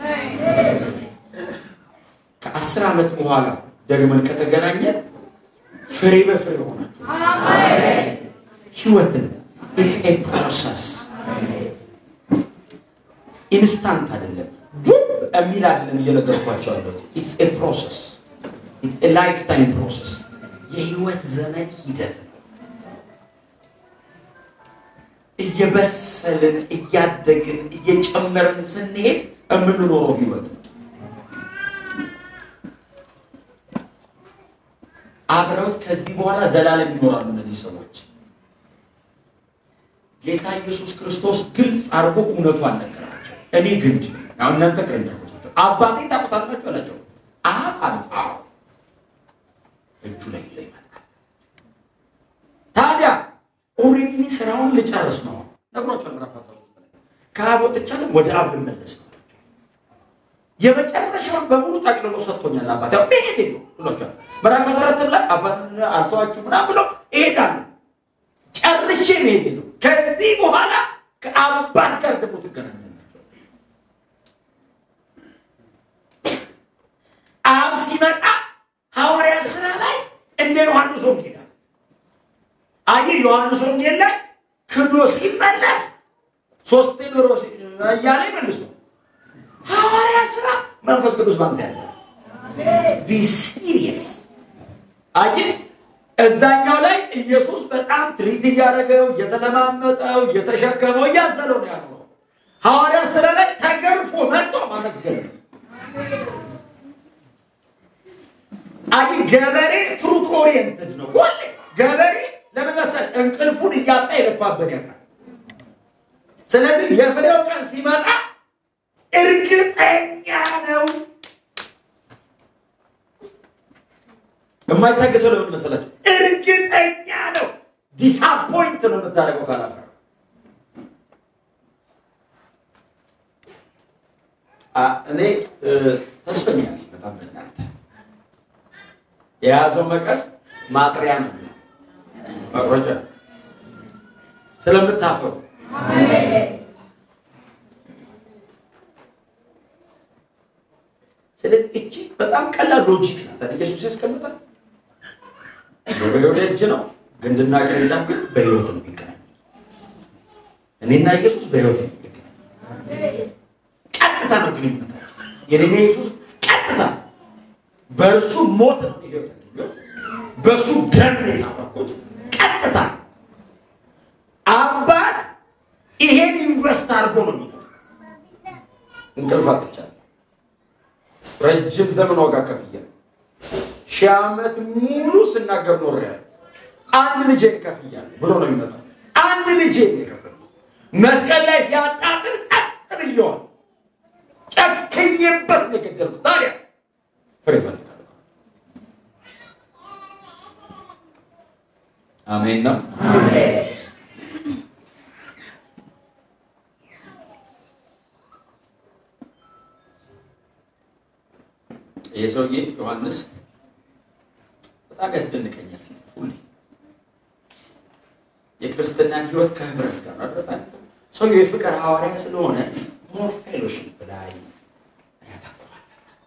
ከ10 ዓመት በኋላ ደግመን ከተገናኘን ፍሬ በፍሬ ሆናችሁ አሜን ህይወት it's a process instant አይደለም ዱብ የሚል አይደለም እየነገርኳችሁ ያለው it's a process it's a lifetime process የህይወት ዘመን ሂደት እየበሰልን እያደግን እየጨመርን ስንሄድ የምንኖረው ህይወት አብረውት ከዚህ በኋላ ዘላለም ይኖራሉ እነዚህ ሰዎች ጌታ ኢየሱስ ክርስቶስ ግልጽ አርጎ እውነቱን ነገራቸው እኔ ግንድ አሁን እናንተ ከእንደፈቱ አባቴ ታውቁታላችሁ አላቸው አዎ እጁ ላይ ታዲያ ኦሬዲ ስራውን ልጨርስ ነው ነግሯቸው ምዕራፍ 13 ላይ ከአቦጥቻለሁ ወደ አብ ልመለስ ነው የመጨረሻውን በሙሉ ታቅልሎ ሰጥቶኛል አባቴ በሄድ ነው ብሏቸው ምዕራፍ 14 ላይ አባቴ አልተዋችሁ ምናምን ብሎ ይሄዳል ጨርሼ መሄድ ነው ከዚህ በኋላ ከአባት ጋር ደግሞ ትገናኛላችሁ አብ ሲመጣ ሐዋርያ ሥራ ላይ እንደ ዮሐንስ ወንጌል አይ ዮሐንስ ወንጌል ላይ ክዶ ሲመለስ ሶስት ዶሮስ ያያለ መልሶ ሐዋርያ ሥራ መንፈስ ቅዱስ ባንተ ያለ be serious አይ እዛኛው ላይ ኢየሱስ በጣም ትሪት ያደረገው የተለማመጠው የተሸከመው ያዘለው ነው ያለው ሐዋርያ ሥራ ላይ ተገርፎ መጥቶ ማመስገን አይ ገበሬ ፍሩት ኦሪየንትድ ነው ሁሌ ገበሬ ለምን መሰል እንቅልፉን እያጣ ይለፋበት ያለው ስለዚህ የፍሬው ቀን ሲመጣ እርግጠኛ ነው የማይታገሰው ለምን መሰላችሁ እርግጠኛ ነው ዲስአፖይንት ነው የምታደርገው ካላፈራ እኔ ተስፈኛ ነኝ በጣም በእናንተ የያዘው መቀስ ማጥሪያ ነው መቁረጫ ስለምታፈሩ አሜን ስለዚህ እቺ በጣም ቀላል ሎጂክ ናት ኢየሱስ ያስቀምጣል በወደ እጅ ነው ግንድና ቅርንጫፍ ግን በህይወት ነው የሚገናኝ እኔና ኢየሱስ በህይወት ነው የሚገናኝ አሜን ቀጥታ ነው ግንኙነት የኔና ኢየሱስ ቀጥታ በእርሱ ሞት ነው ህይወት በሱ ደም ነው ያወቁት ቀጥታ አባት ይሄን ኢንቨስት አድርጎ ነው የሚለው እንቅልፋት ረጅም ዘመን ዋጋ ከፍያ ሺህ ዓመት ሙሉ ስናገር ኖሬያለሁ አንድ ልጄን ከፍያለሁ ብሎ ነው የሚመጣው አንድ ልጄን የከፈለው መስቀል ላይ ሲያጣጥር ጠጥ ብየዋል ጨክኜበት ነው የገደልኩት ታዲያ ፍሬ ፈልጋለሁ አሜን ነው አሜን የሰውዬ ዮሐንስ በጣም ያስደንቀኛል ሲጽፉል የክርስትና ህይወት ከህብረት ጋር አድርገን ሰውዬ የፍቅር ሐዋርያ ስለሆነ ሞር ፌሎሺፕ ላይ ያተኩራል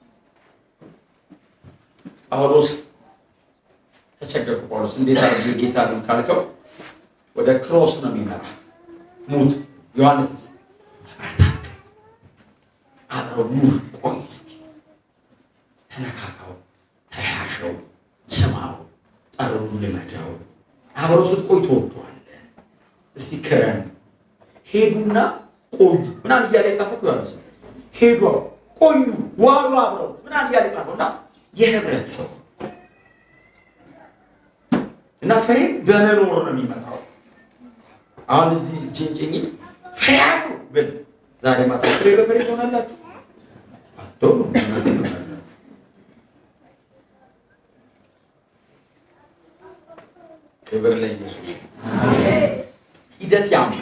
ጳውሎስ ተቸገርኩ ጳውሎስ እንዴት አድርጌ ጌታን ካልከው ወደ ክሮስ ነው የሚመራ ሙት ዮሐንስ አብረው ሙር ቆይስ ተነካካው ተሻሸው ስማው ጠሩን ለማጃው አብረው ስትቆይ ተወጥቷል እስቲ ከረን ሄዱና ቆዩ ምናን እያለ ጻፈው ዮሐንስ ሄዱ ቆዩ ዋሉ አብረው ምናን እያለ ጻፈውና የህብረት ሰው እና ፍሬ በመኖር ነው የሚመጣው አሁን እዚህ ጭንጭኝ ፍሬያፉ ብል ዛሬ ማታ ፍሬ በፍሬ ትሆናላችሁ አጥቶ ክብር ለኢየሱስ አሜን ሂደት ያምናል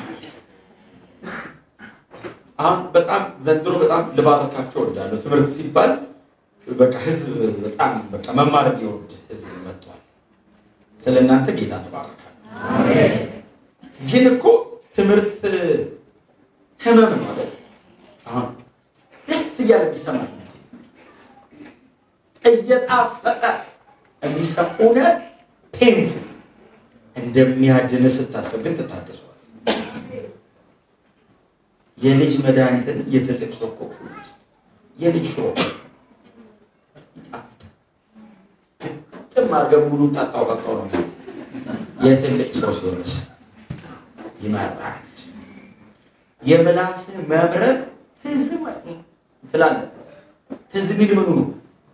አሁን በጣም ዘንድሮ በጣም ልባርካቸው ወዳለው ትምህርት ሲባል በቃ ህዝብ በጣም በቃ መማር ይወድ ህዝብ መጥቷል ስለናንተ ጌታ ተባረካል አሜን ግን እኮ ትምህርት ህመም ነው አይደል አሁን ደስ እያለ ቢሰማኝ እየጣፈጠ የሚሰማውነ ፔንፉል እንደሚያድን ስታስብ ግን ትታደሰዋል የልጅ መድኃኒትን የትልቅ ሰው እኮ የልጅ ሰው ማርገም ሙሉ ጣጣው ነው የትልቅ ሰው ሲሆንስ ይማራል የምላስ መብረር ትዝም ትላል ትዝም ይልምኑ ነው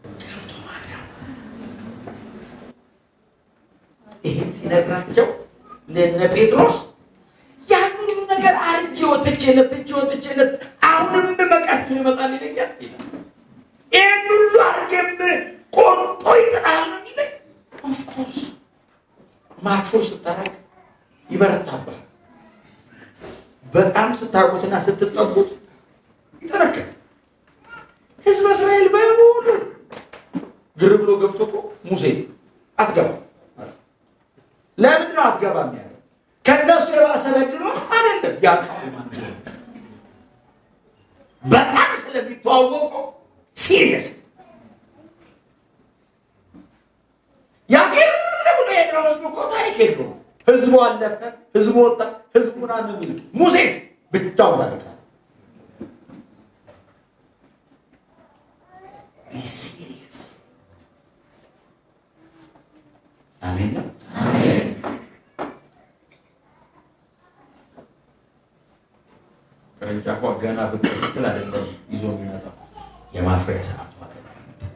ይሄ ሲነግራቸው ለነ ጴጥሮስ ያን ሁሉ ነገር አርጄ ወጥቼለት አሁንም መቀስ ይመጣል ይለኛል ይሄን ሁሉ አርገም ቆርጦ ይጣል ነው ይለኝ ኦፍ ኮርስ ማቹር ስታረግ ይበረታባል በጣም ስታውቁትና ስትጠቁት ይተረከ ህዝብ እስራኤል በሙሉ ግር ብሎ ገብቶ ሙሴ አትገባ ለምን ነው አትገባም ያለው ከነሱ የባሰ በድሎ አይደለም ያቃው ማለት በጣም ስለሚተዋወቁ ሲሪየስ ያገር ብሎ የድሮስ ነው ታሪክ የለው ህዝቡ አለፈ ህዝቡ ወጣ ህዝቡን አንሚል ሙሴስ ብቻው ታሪክ ሲሪየስ አሜን አሜን ከረንጫፉ ገና በትክክል አይደለም ይዞ የሚመጣው የማፍሪያ ሰዓት ማለት ነው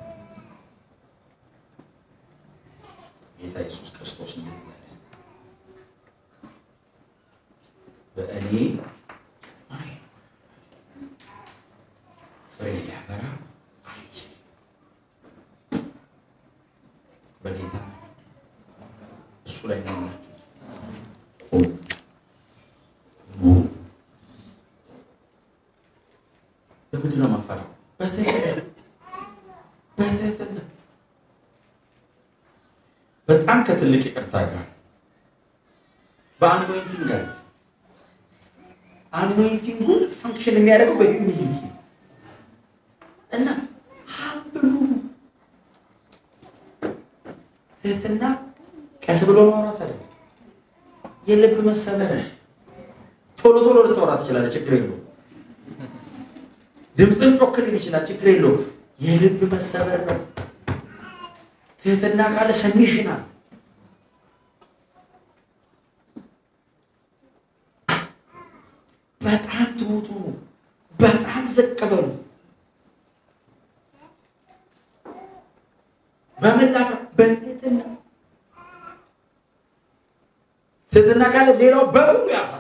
ጌታ ኢየሱስ ክርስቶስ እንደዚህ ያለ በእኔ ፍሬ ሊያፈራ አይችልም በጌታ እሱ ላይ ነው በምድር ማፈራ በትህትና በጣም ከትልቅ ይቅርታ ጋር በአኖይንቲንግ ጋር አኖይንቲንጉ ፈንክሽን የሚያደርገው በሂዩሚሊቲ እና ሀምብሉ ትህትና ቀስ ብሎ ማውራት አይደለም የልብ መሰበር ቶሎ ልታወራ ትችላለህ ችግር የለውም ድምጽን ጮክል ይችላል ችግር የለውም የልብ መሰበር ነው ትህትና ካለ ሰሚሽን አለ በጣም ትሁቱ በጣም ዝቅ በሉ በመላፈ በትህትና ትህትና ካለ ሌላው በሙሉ ያፈራል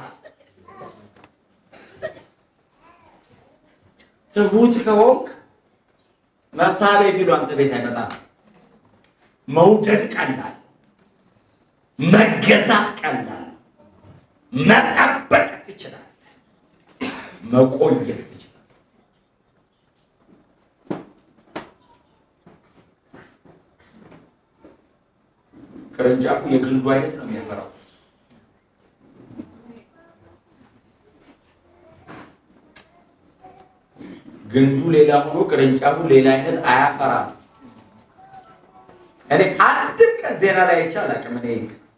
ትሁት ከሆንክ መታበይ ቢሉ አንተ ቤት አይመጣም መውደድ ቀላል መገዛት ቀላል መጠበቅ ትችላለህ መቆየት ትችላለህ ቅርንጫፉ የግንዱ አይነት ነው የሚያፈራው ግንዱ ሌላ ሆኖ ቅርንጫፉ ሌላ አይነት አያፈራም እኔ አንድም ቀን ዜና ላይ አይቻልም እኔ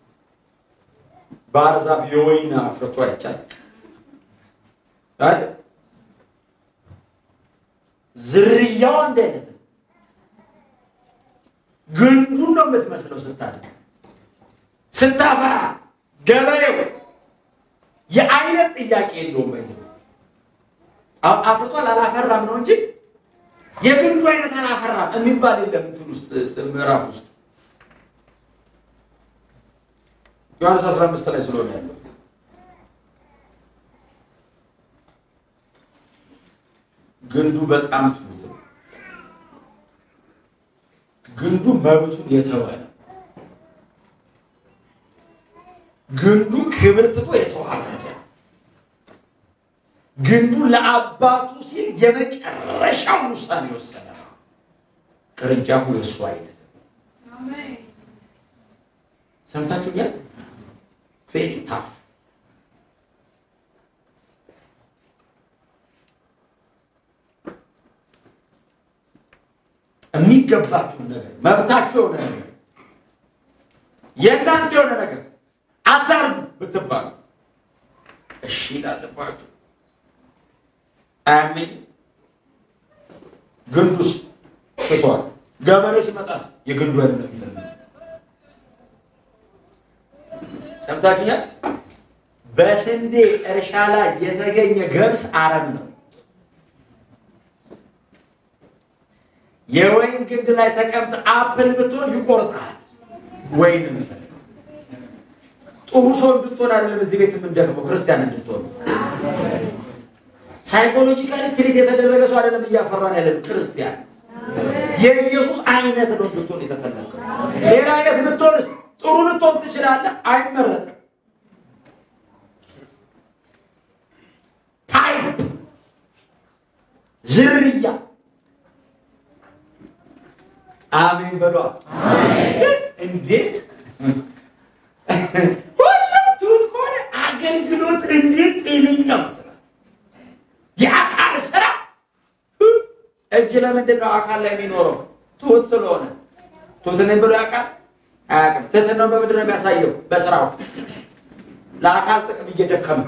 ባርዛፍ የወይን አፍርቶ አይቻልም አይደል ዝርያው አንድ አይነት ግንዱ ነው የምትመስለው ስታድግ ስታፈራ ገበሬው የአይነት ጥያቄ የለውም ባይዘው አፍርቷል አላፈራም ነው እንጂ የግንዱ አይነት አላፈራም የሚባል የለም እንትን ውስጥ ምዕራፍ ውስጥ ዮሐንስ 15 ላይ ስለሆነ ያለው ግንዱ በጣም ትሁት ነው ግንዱ መብቱን የተወ ግንዱ ክብር ትቶ የተዋረደ ግንዱ ለአባቱ ሲል የመጨረሻው ውሳኔ ወሰነ። ቅርንጫፉ የሱ አይነት አሜን። ሰምታችሁኛል? ፌታ የሚገባችሁ ነገር መብታችሁ የሆነ ነገር የእናንተ የሆነ ነገር አታርጉ ብትባሉ እሺ ይላልባችሁ። አሜን። ግንዱስ ፍቷል። ገበሬው ሲመጣስ የግንዱ አይደለም ይላል። ሰምታችሁኛል? በስንዴ እርሻ ላይ የተገኘ ገብስ አረም ነው። የወይን ግንድ ላይ ተቀምጥ አፕል ብትሆን ይቆርጣል። ወይን ነው። ጥሩ ሰው እንድትሆን አይደለም እዚህ ቤት የምንደክመው ክርስቲያን እንድትሆን። ሳይኮሎጂካሊ ትሪት የተደረገ ሰው አይደለም እያፈራን ያለን ክርስቲያን። የኢየሱስ አይነት ነው እንድትሆን የተፈለገው። ሌላ አይነት ብትሆንስ ጥሩ ልትሆን ትችላለህ፣ አይመረጥም። ታይፕ ዝርያ አሜን በሏ። አሜን። እንዴ ሁሉም ትሁት ከሆነ አገልግሎት እንዴት ጤነኛ መስራት የአካል ስራ እጅ ለምንድን ነው አካል ላይ የሚኖረው? ትሁት ስለሆነ። ትሁት ነኝ ብሎ ያውቃል አያውቅም? ትህትናው በምንድን ነው የሚያሳየው? በስራው ለአካል ጥቅም እየደከመ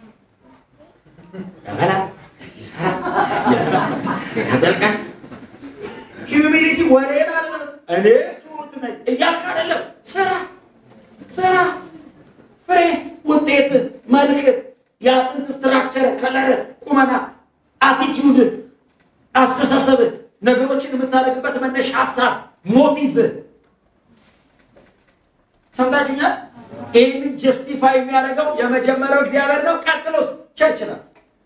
ያበላል፣ ይሰራል፣ ያደርጋል። ሂዩሚሊቲ ወሬን አይደለም እኔ ትሁት ነኝ እያልክ አይደለም። ስራ ፍሬ፣ ውጤት፣ መልክ፣ የአጥንት ስትራክቸር፣ ከለር፣ ቁመና፣ አቲቲዩድ፣ አስተሳሰብ፣ ነገሮችን የምታደርግበት መነሻ ሀሳብ፣ ሞቲቭ። ሰምታችሁኛል? ይህንን ጀስቲፋይ የሚያደርገው የመጀመሪያው እግዚአብሔር ነው። ቀጥሎስ ቸርች ነው።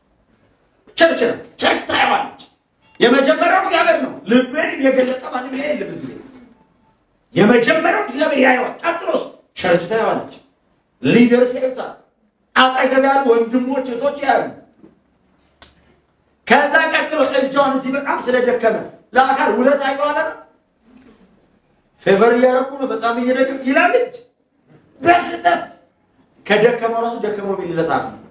ቸርች ታየዋለች። የመጀመሪያው እግዚአብሔር ነው። ልብን የገለጠ ማንም የለም እዚህ። የመጀመሪያው እግዚአብሔር ያየዋል። ቀጥሎስ ቸርች ታየዋለች። ሊደርስ ያዩታል። አጠገብ ያሉ ወንድሞች እህቶች ያሉ። ከዛ ቀጥሎ እጇን እዚህ በጣም ስለደከመ ለአካል ውለታ ይዋለ ነው። ፌቨር እያደረኩ ነው በጣም እየደከም ይላለች። በስተት ከደከመው ራሱ ደከመው ቢልለት አፍ ነው።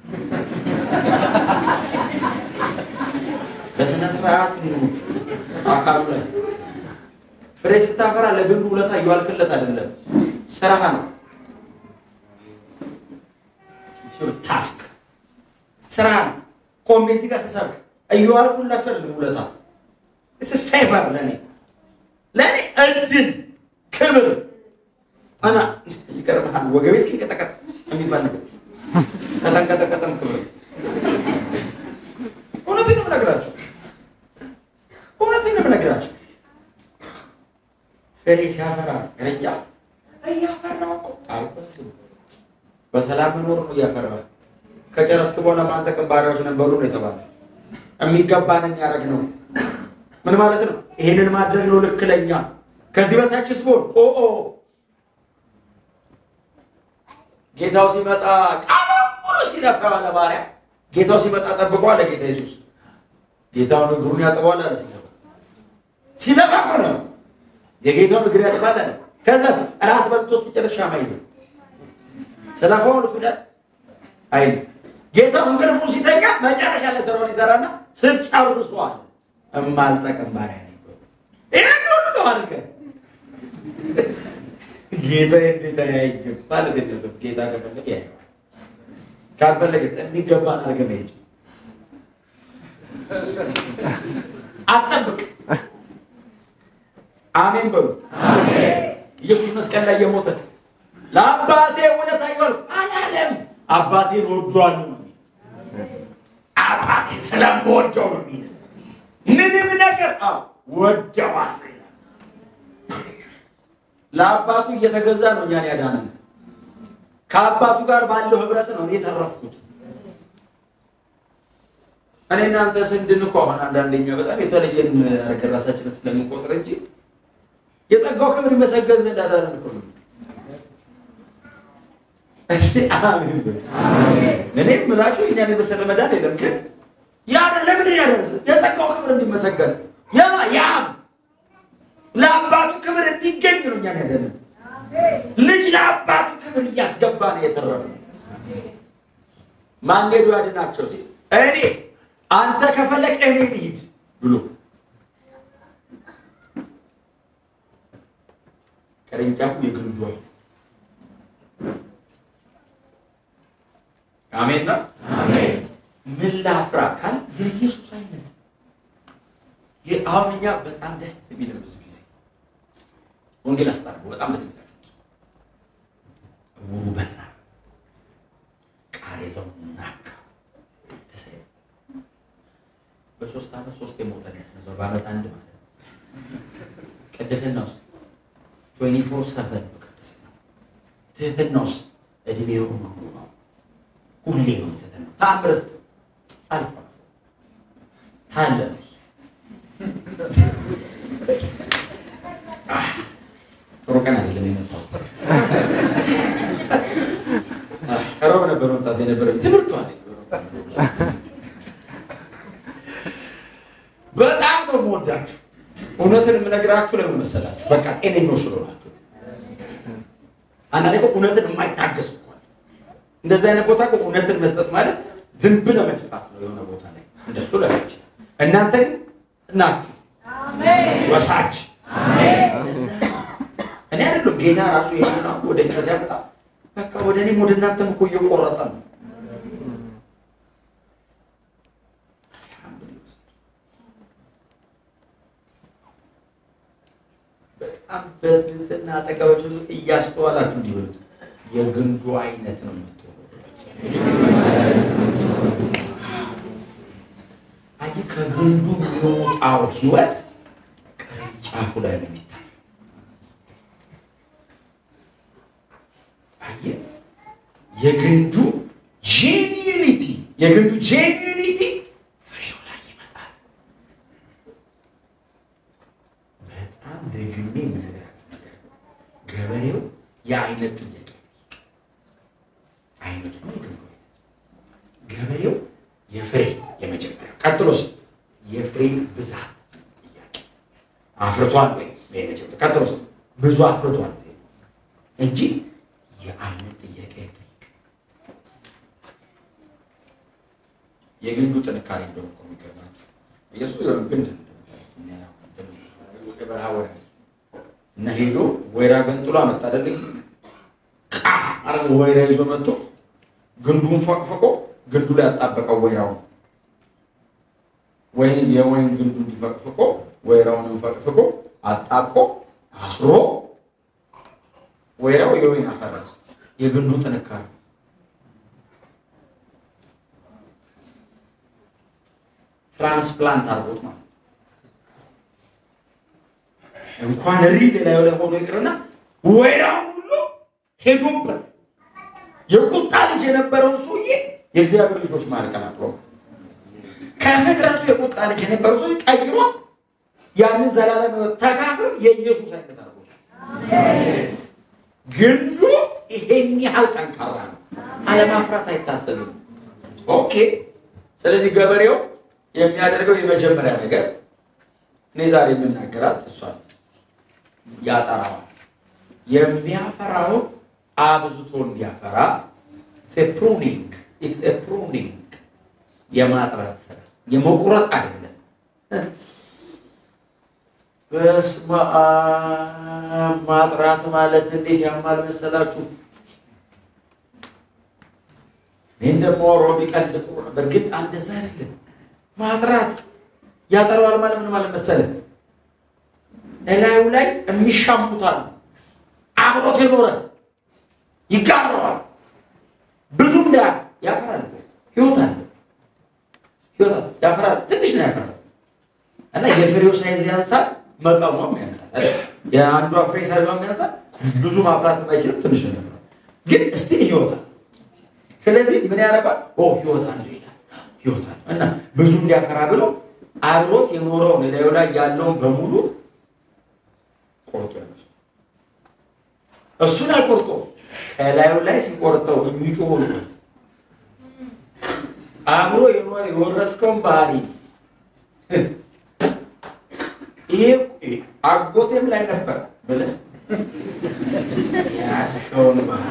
በስነ ስርዓት ነው አካሉ ላይ ፍሬ ስታፈራ ለግንዱ ውለታ ይዋልክለት አይደለም፣ ስራህ ነው። your task ስራ ነው። ኮሚቴ ጋር ተሰብክ እየዋልኩላችሁ አይደለም ውለታ። it's a favor ለኔ እድል ክብር አና ይቀርባል። ወገቤ እስኪ ከተቀጠቀጠ የሚባል ነገር ከተቀጠቀጠም ክብር። እውነቴን ነው የምነግራችሁ። ፍሬ ሲያፈራ ቅርንጫፍ እያፈራው እኮ አልኩት። በሰላም መኖር ነው እያፈራ። ከጨረስክ በኋላ ማንተ ቀባሪዎች ነበሩ ነው የተባለው። የሚገባንን ያደርግ ነው። ምን ማለት ነው? ይሄንን ማድረግ ነው ልክለኛ። ከዚህ በታችስ ቦል ጌታው ሲመጣ ቃሉ ሲለፋ ለባሪያ ጌታው ሲመጣ ጠብቀው አለ ጌታ ኢየሱስ። ጌታውን እግሩን ያጥባል አለ ሲለፋ ነው የጌታውን እግር ያጥባል አለ። ከዛስ እራት በልቶ ሲጨርሻ ማይዝ ሰላፋው ልኩዳ አይ ጌታው እንቅልፉ ሲተኛ መጨረሻ ላይ ስራውን ይሰራና ስትጨርሷል እማልጠቀም ባሪያ ነው። ይሄ ሁሉ ተዋልከ ጌታ እንዴት ያይጅ ማለት ነው። ጌታ ከፈለገ ያይ ካልፈለገስ የሚገባን አርገም ይሄድ አጠብቅ። አሜን በሉ። አሜን። ኢየሱስ መስቀል ላይ የሞተ ለአባቴ ውለታ ይወር አላለም። አባቴን ወዷል ነው። አባቴ ስለምወደው ነው የሚል ምንም ነገር ወደዋል። ለአባቱ እየተገዛ ነው እኛን ያዳነን። ከአባቱ ጋር ባለው ህብረት ነው እኔ ተረፍኩት። እኔ እናንተ ስንድንኮ አሁን አንዳንደኛ በጣም የተለየን ራሳችንን ስለምንቆጥር እንጂ የጸጋው ክብር ይመሰገን ዘንድ አዳነን እኮ ነው። እስቲ አሜን አሜን። እኔም ምላችሁ እኛን የመሰለ መዳን የለም። ግን ያ ለምን ያደረሰ የጸጋው ክብር እንዲመሰገን ያ ለአባቱ ክብር እንዲገኝ ነው እኛን ያደረገ። ልጅ ለአባቱ ክብር እያስገባ ነው የተረፈው። ማን ሄዶ ያድናቸው ሲል እኔ አንተ ከፈለክ እኔ ልሂድ ብሎ ቅርንጫፉ የግንዱ አይነት አሜን ነው አሜን። ምን ላፍራ ካል የኢየሱስ አይነት አሁን እኛ በጣም ደስ የሚለው ብዙ ጊዜ ወንጌል አስተምሮ በጣም ደስ ይላል። ውሩ በላ ቃሬዛው ናካ በሶስት ዓመት ሶስት የሞተን ያስነሳው በዓመት አንድ ማለት ቅድስናው 24/7 በቅድስናው ትህትናው እድሜው ነው ሁሌ ነው ትህትናው ታምርስ አልፎ ታለስ ጥሩ ቀን አይደለም የመጣው አረብ ነበር ወጣት የነበረ ትምህርቱ አለ በጣም ነው የምወዳችሁ። እውነትን የምነግራችሁ ለምን መሰላችሁ? በቃ ጤነኞች ስለሆናችሁ። አንዳንዴ እኮ እውነትን የማይታገሱ እኮ አለ። እንደዚህ አይነት ቦታ እኮ እውነትን መስጠት ማለት ዝም ብለህ መድፋት ነው የሆነ ቦታ ላይ እንደሱ ለብቻ። እናንተ ግን ናችሁ አሜን ወሳች አሜን። እኔ አይደለም ጌታ ራሱ የሆነው ወደ እኛ ሲያመጣ በቃ ወደ እኔም ወደ እናንተም እኮ እየቆረጠ ነው። በትህትና አጠቃዎች እያስተዋላችሁ እንዲሆን የግንዱ አይነት ነው የምትሆኑት። አይ ከግንዱ የሚወጣው ህይወት ቅርንጫፉ ላይ ነው የሚታየው። አይ የግንዱ ጄኒዩኒቲ ፍሬው ላይ ይመጣል። በጣም ደግሜ የምነግራችሁ ነገር ገበሬው የአይነት ጥያቄ አይነቱ ነው የግንዱ ገበሬው የፍሬ የመጀመሪያ ቀጥሎስ የፍሬ ብዛት ጥያቄ አፍርቷል ወይ የመጀመሪያ ቀጥሎስ ብዙ አፍርቷል እንጂ የአይነት ጥያቄ አይጠይቅ። የግንዱ ጥንካሬ እንደሆነ እኮ የሚገርማችሁ ኢየሱስ ግንድ በራወራ እና ሄዶ ወይራ ገንጥሎ አመጣ አይደል? አረ ወይራ ይዞ መጥቶ ግንዱን ፈቅፍቆ ግንዱ ላይ አጣበቀው ወይራው ወይን የወይን ግንዱ እንዲፈቅፍቆ ወይራውን ፈቅፍቆ አጣብቆ አስሮ ወይራው የወይን አፈራ። የግንዱ ጥንካሬ ትራንስፕላንት አድርጎት ማለት እንኳን ሪል ላይ ሆኖ ይቅርና ወይራውን ሁሉ ሄዶበት የቁጣ ልጅ የነበረው ሰውዬ የእግዚአብሔር ልጆች ማልቀናጥሮ ከፍጥረቱ የቁጣ ልጅ የነበረው ሰውዬ ቀይሮት ያንን ዘላለም ተካፍሎ የኢየሱስ አይነት አድርጎት አሜን። ግንዱ ይሄን ያህል ጠንካራ ነው። አለማፍራት አይታሰብም። ኦኬ። ስለዚህ ገበሬው የሚያደርገው የመጀመሪያ ነገር እኔ ዛሬ የምናገራት እሷ ያጣራው የሚያፈራው አብዝቶ እንዲያፈራ it's a pruning የማጥራት ስራ የመቁረጥ አይደለም። በስመ አብ ማጥራት ማለት እንዴት ያማል መሰላችሁ? እንደሞ ሮቢ ቀልጥ በርግጥ እንደዛ አይደለም። ማጥራት ያጠራዋል ማለት ምን ማለት መሰለህ? እላዩ ላይ የሚሻሙታል አብሮት የኖረ ይጋራዋል። ብዙም ዳ ያፈራል። ህይወት አለ ያፈራል። ትንሽ ነው ያፈራል እና የፍሬው ሳይዝ ያንሳል፣ መጠኑም ያንሳል አይደል? የአንዱ ፍሬ ሳይዟም ያንሳል። ብዙ ማፍራት የማይችል ትንሽ ነው ያፈራል፣ ግን እስቲል ህይወት አለ። ስለዚህ ምን ያደርጋል? ህይወት አለ ይላል። ህይወት አለ እና ብዙ እንዲያፈራ ብሎ አብሮት የኖረውን እላዩ ላይ ያለውን በሙሉ ቆርጦ ያነሳል። እሱን አቆርጦ ከላዩ ላይ ሲቆርጠው የሚጮህ አእምሮ የወረስከውን ባህሪ ይሄ አጎቴም ላይ ነበር ብለህ ያስከውን ባህሪ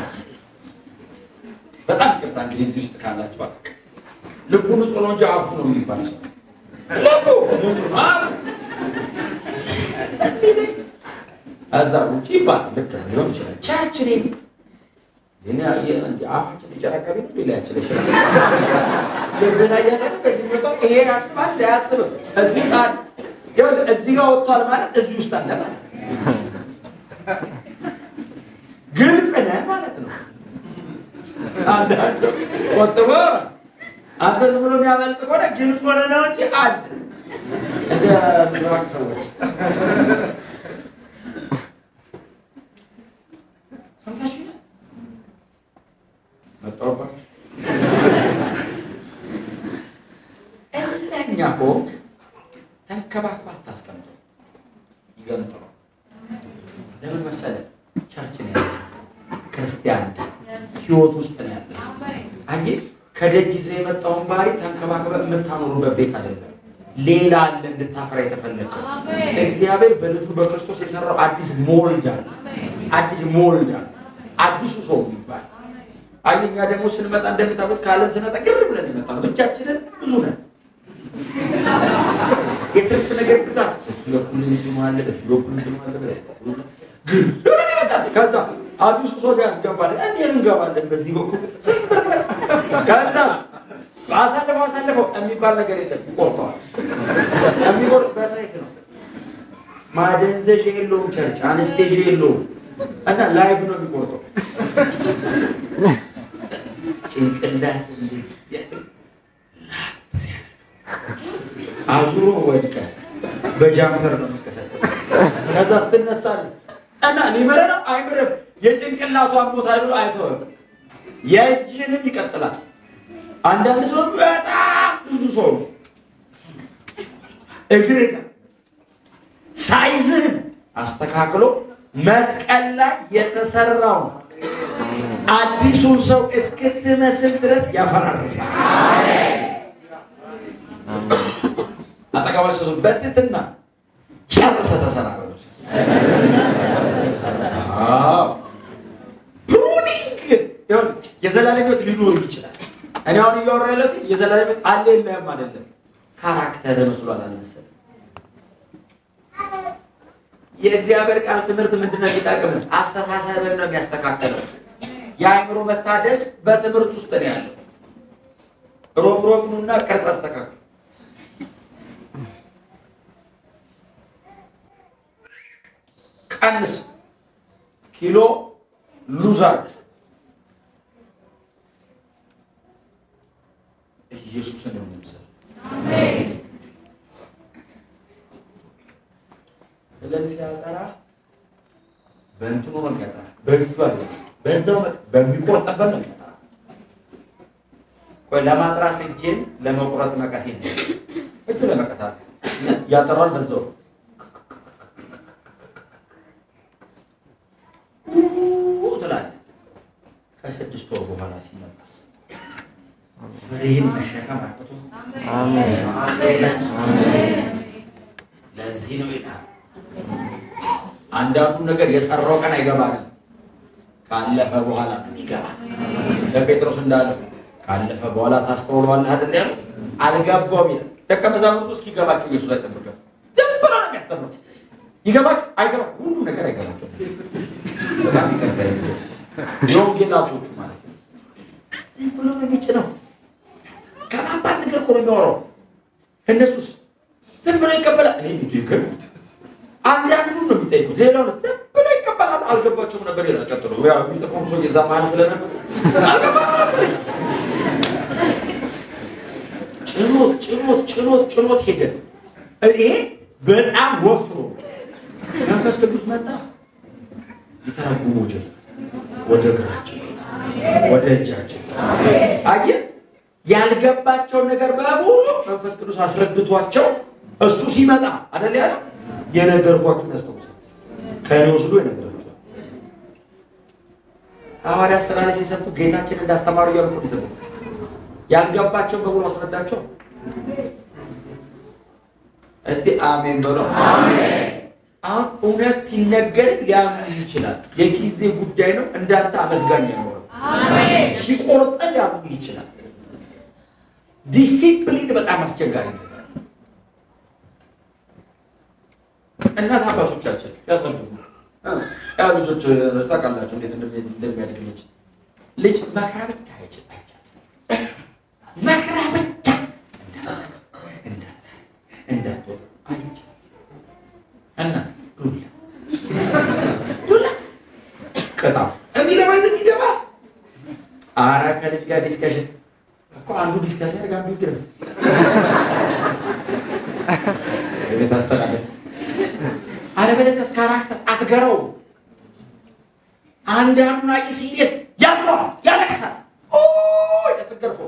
በጣም ቅርታ እንግዲህ እዚህ ውስጥ ካላችሁ አለቅ ልቡ ንጹህ ነው እንጂ አፉ ነው የሚባል ሰው ልቡ ንጹህ ነው አፉ አዛ ውጪ ባል ልክ ነው ሊሆን ይችላል ቻችን እኔ አፋችን ይጨራቀብ ነው ሌላ ይችላል ለበላ ያለው በዚህ ቦታ ይሄ ያስባል ያስብ እዚህ ጋር ይሁን እዚህ ጋር ወጥቷል ማለት እዚህ ውስጥ አለ ማለት ግልጽ ነው ማለት ነው አንዳንዱ ቆጥቦ አንተ ዝም ብሎ የሚያመልጥ ከሆነ ግልጽ ሆነ ነው እንጂ አለ እንደ ምራቅ ሰዎች ሰምታችሁ መጣውባ እኛ ሆክ ተንከባክባ ታስቀምጡ ይገምጣው ለምን መሰለ ቸርች ነው ክርስቲያን ህይወት ውስጥ ነው ያለው አይ ከደጅ ይዘህ የመጣውን ባህሪ ተንከባክበ የምታኖሩበት ቤት አይደለም ሌላ አለ እንድታፈራ የተፈለገው እግዚአብሔር በልጁ በክርስቶስ የሰራው አዲስ ሞልድ አለ አዲሱ ሰው ይባል አይኛ ደግሞ ስንመጣ እንደምታውቁት ካለም ስንመጣ ግር ብለን የመጣው ብቻችንን ብዙ ነን የትርፍ ነገር ብዛት ለኩል እንድማለ ከዛ አዲሱ ሰው ያስገባል እንዴት እንገባለን በዚህ በኩል ከዛስ አሳልፈው የሚባል ነገር የለም ይቆርጠዋል የሚቆርጥ በሳይት ነው ማደንዘዥ የለውም ቸርች አንስቴዥ የለውም እና ላይቭ ነው የሚቆርጠው ጭንቅላት አዙሮ ወድቀ በጃምፐር ነው የሚከሰከሰው ከዛ ስትነሳል እና ሊመረና አይምረም የጭንቅላቷን ቦታ አይደል አይተወጥ የእጅንም ይቀጥላል አንዳንድ ሰው በጣም ብዙ ሰው እግርህ ሳይዝን አስተካክሎ መስቀል ላይ የተሰራው አዲሱ ሰው እስክትመስል ድረስ ያፈራርሳል አሜን አጠቃባቸው በትትና ጨርሰ ተሰራሩ ፕሩኒንግ ይሁን የዘላለም ሕይወት ሊኖር ይችላል እኔ አሁን እያወራለሁ የዘላለም ሕይወት አለ የለም አይደለም ካራክተር መስሏል አልመሰለ የእግዚአብሔር ቃል ትምህርት ምንድነው የሚጠቅም አስተሳሰብን ነው የሚያስተካክለው የአእምሮ መታደስ በትምህርት ውስጥ ነው ያለው ሮብሮብኑና ቅርጽ አስተካክሉ ቀንስ ኪሎ ሉዛር ኢየሱስን እንምሰል አሜን ስለዚህ ያቀራ በእንትኑ ነው የሚያቀራ በእጁ አይደለም በዛው በሚቆርጥበት ነው የሚያቀራ ቆይ ለማጥራት እጄን ለመቁረጥ መቀስ የለም እጁ ለመቀሳት ያጠራል በዛው ወጥላል ከስድስት ወር በኋላ ሲመጣስ ፍሬን መሸከም አጥቶ አሜን አሜን ለዚህ ነው ይላል አንዳንዱ ነገር የሰራው ቀን አይገባም ካለፈ በኋላ ነው ይገባል ለጴጥሮስ እንዳለው ካለፈ በኋላ ታስተውለዋለህ አይደል ያለው አልገባውም ይላል ደቀ መዛሙርቱ እስኪገባቸው ኢየሱስ አይጠብቅም ዝም ብሎ ነው የሚያስተምረው ይገባቸው አይገባም ሁሉ ነገር አይገባቸው በጣም ይከታል የወንጌላቶቹ ማለት ነው ዝም ብሎ ነው የሚጭነው ከማባል ነገር እኮ ነው የሚያወራው እነሱስ ዝም ብሎ ይቀበላል እኔ ይከም አንዳንዱን ነው የሚጠይቁት ሌላው ዝም ብሎ ይቀበላል አልገባቸውም ነበር ይላል ቀጥሎ ያው የሚጽፈው ሰው የዛማል ስለነበር አልገባም ጭኖት ሄደ ይሄ በጣም ወፍሮ መንፈስ ቅዱስ መጣ ይተረጉሙ ጀመረ ወደ ግራቸው ወደ እጃቸው አየ ያልገባቸው ነገር በሙሉ መንፈስ ቅዱስ አስረድቷቸው እሱ ሲመጣ አይደል ያለው የነገርኳችሁ ተስተውሰ ከኔ ወስዶ የነገራችሁ ሐዋርያት ሥራ ላይ ሲሰብኩ ጌታችን እንዳስተማሩ ያልኩ ይሰብኩ ያልገባቸው በሙሉ አስረዳቸው። እስቲ አሜን በሉ። አሜን። አሁን እውነት ሲነገር ሊያምን ይችላል። የጊዜ ጉዳይ ነው። እንዳንተ አመስጋኝ ነው። አሜን። ሲቆርጠን ሊያምን ይችላል። ዲሲፕሊን በጣም አስቸጋሪ ነው። እናት አባቶቻችን ያሰብኩ ያው ልጆች ታውቃላችሁ እንዴት እንደሚያድግ ልጅ መከራ ብቻ አይችልም። መከራ ብቻ እንዳትወጣ አይቻልም። እና ዱላ ቅጣው የሚገባ ኧረ ከልጅ ጋር ዲስከሽን እኮ አንዱ ዲስከስ ያደርግ አንዱ ይግረም የቤት አስተዳደር አለበለዚያ ካራክተር አትገረው። አንዳንዱና ሲሪየስ ያለው ያለቅሳል። ያስገርፎ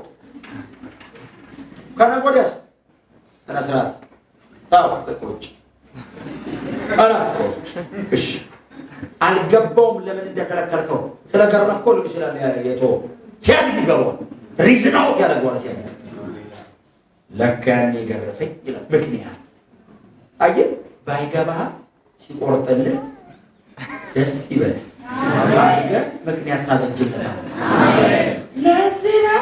ከነጎዳስ ተነስራት ታውቁት አላውቅም። እሺ አልገባውም ለምን እንደከለከልከው ስለገረፍከው ሊሆን ይችላል። የቶ ሲያድግ ይገባዋል። ሪዝናው ያደርገዋል። ሲያድግ ለካ ያኔ ገረፈኝ ይላል። ምክንያት አየህ ባይገባህ ሲቆርጥልህ ደስ ይበል። ባይገ ምክንያት ታበጅለታል። ለዚህ ነው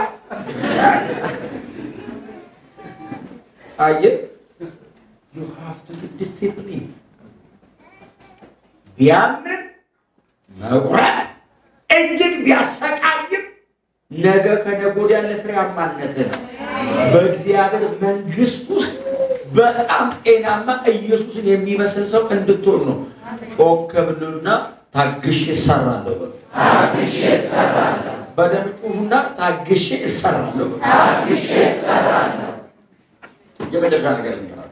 አየህ you have to be disciplined። ቢያምን መቁረጥ እጅግ ቢያሰቃይም ነገ ከነገ ወዲያ ለፍሬያማነት ነው። በእግዚአብሔር መንግስት ውስጥ በጣም ጤናማ ኢየሱስን የሚመስል ሰው እንድትሆን ነው። ጮክ ብሉና ታግሼ እሰራለሁ። ታግሼ እሰራለሁ። በደንብ ጩሁና ታግሼ እሰራለሁ። ታግሼ እሰራለሁ። የመጨረሻ ነገር ልንገራችሁ።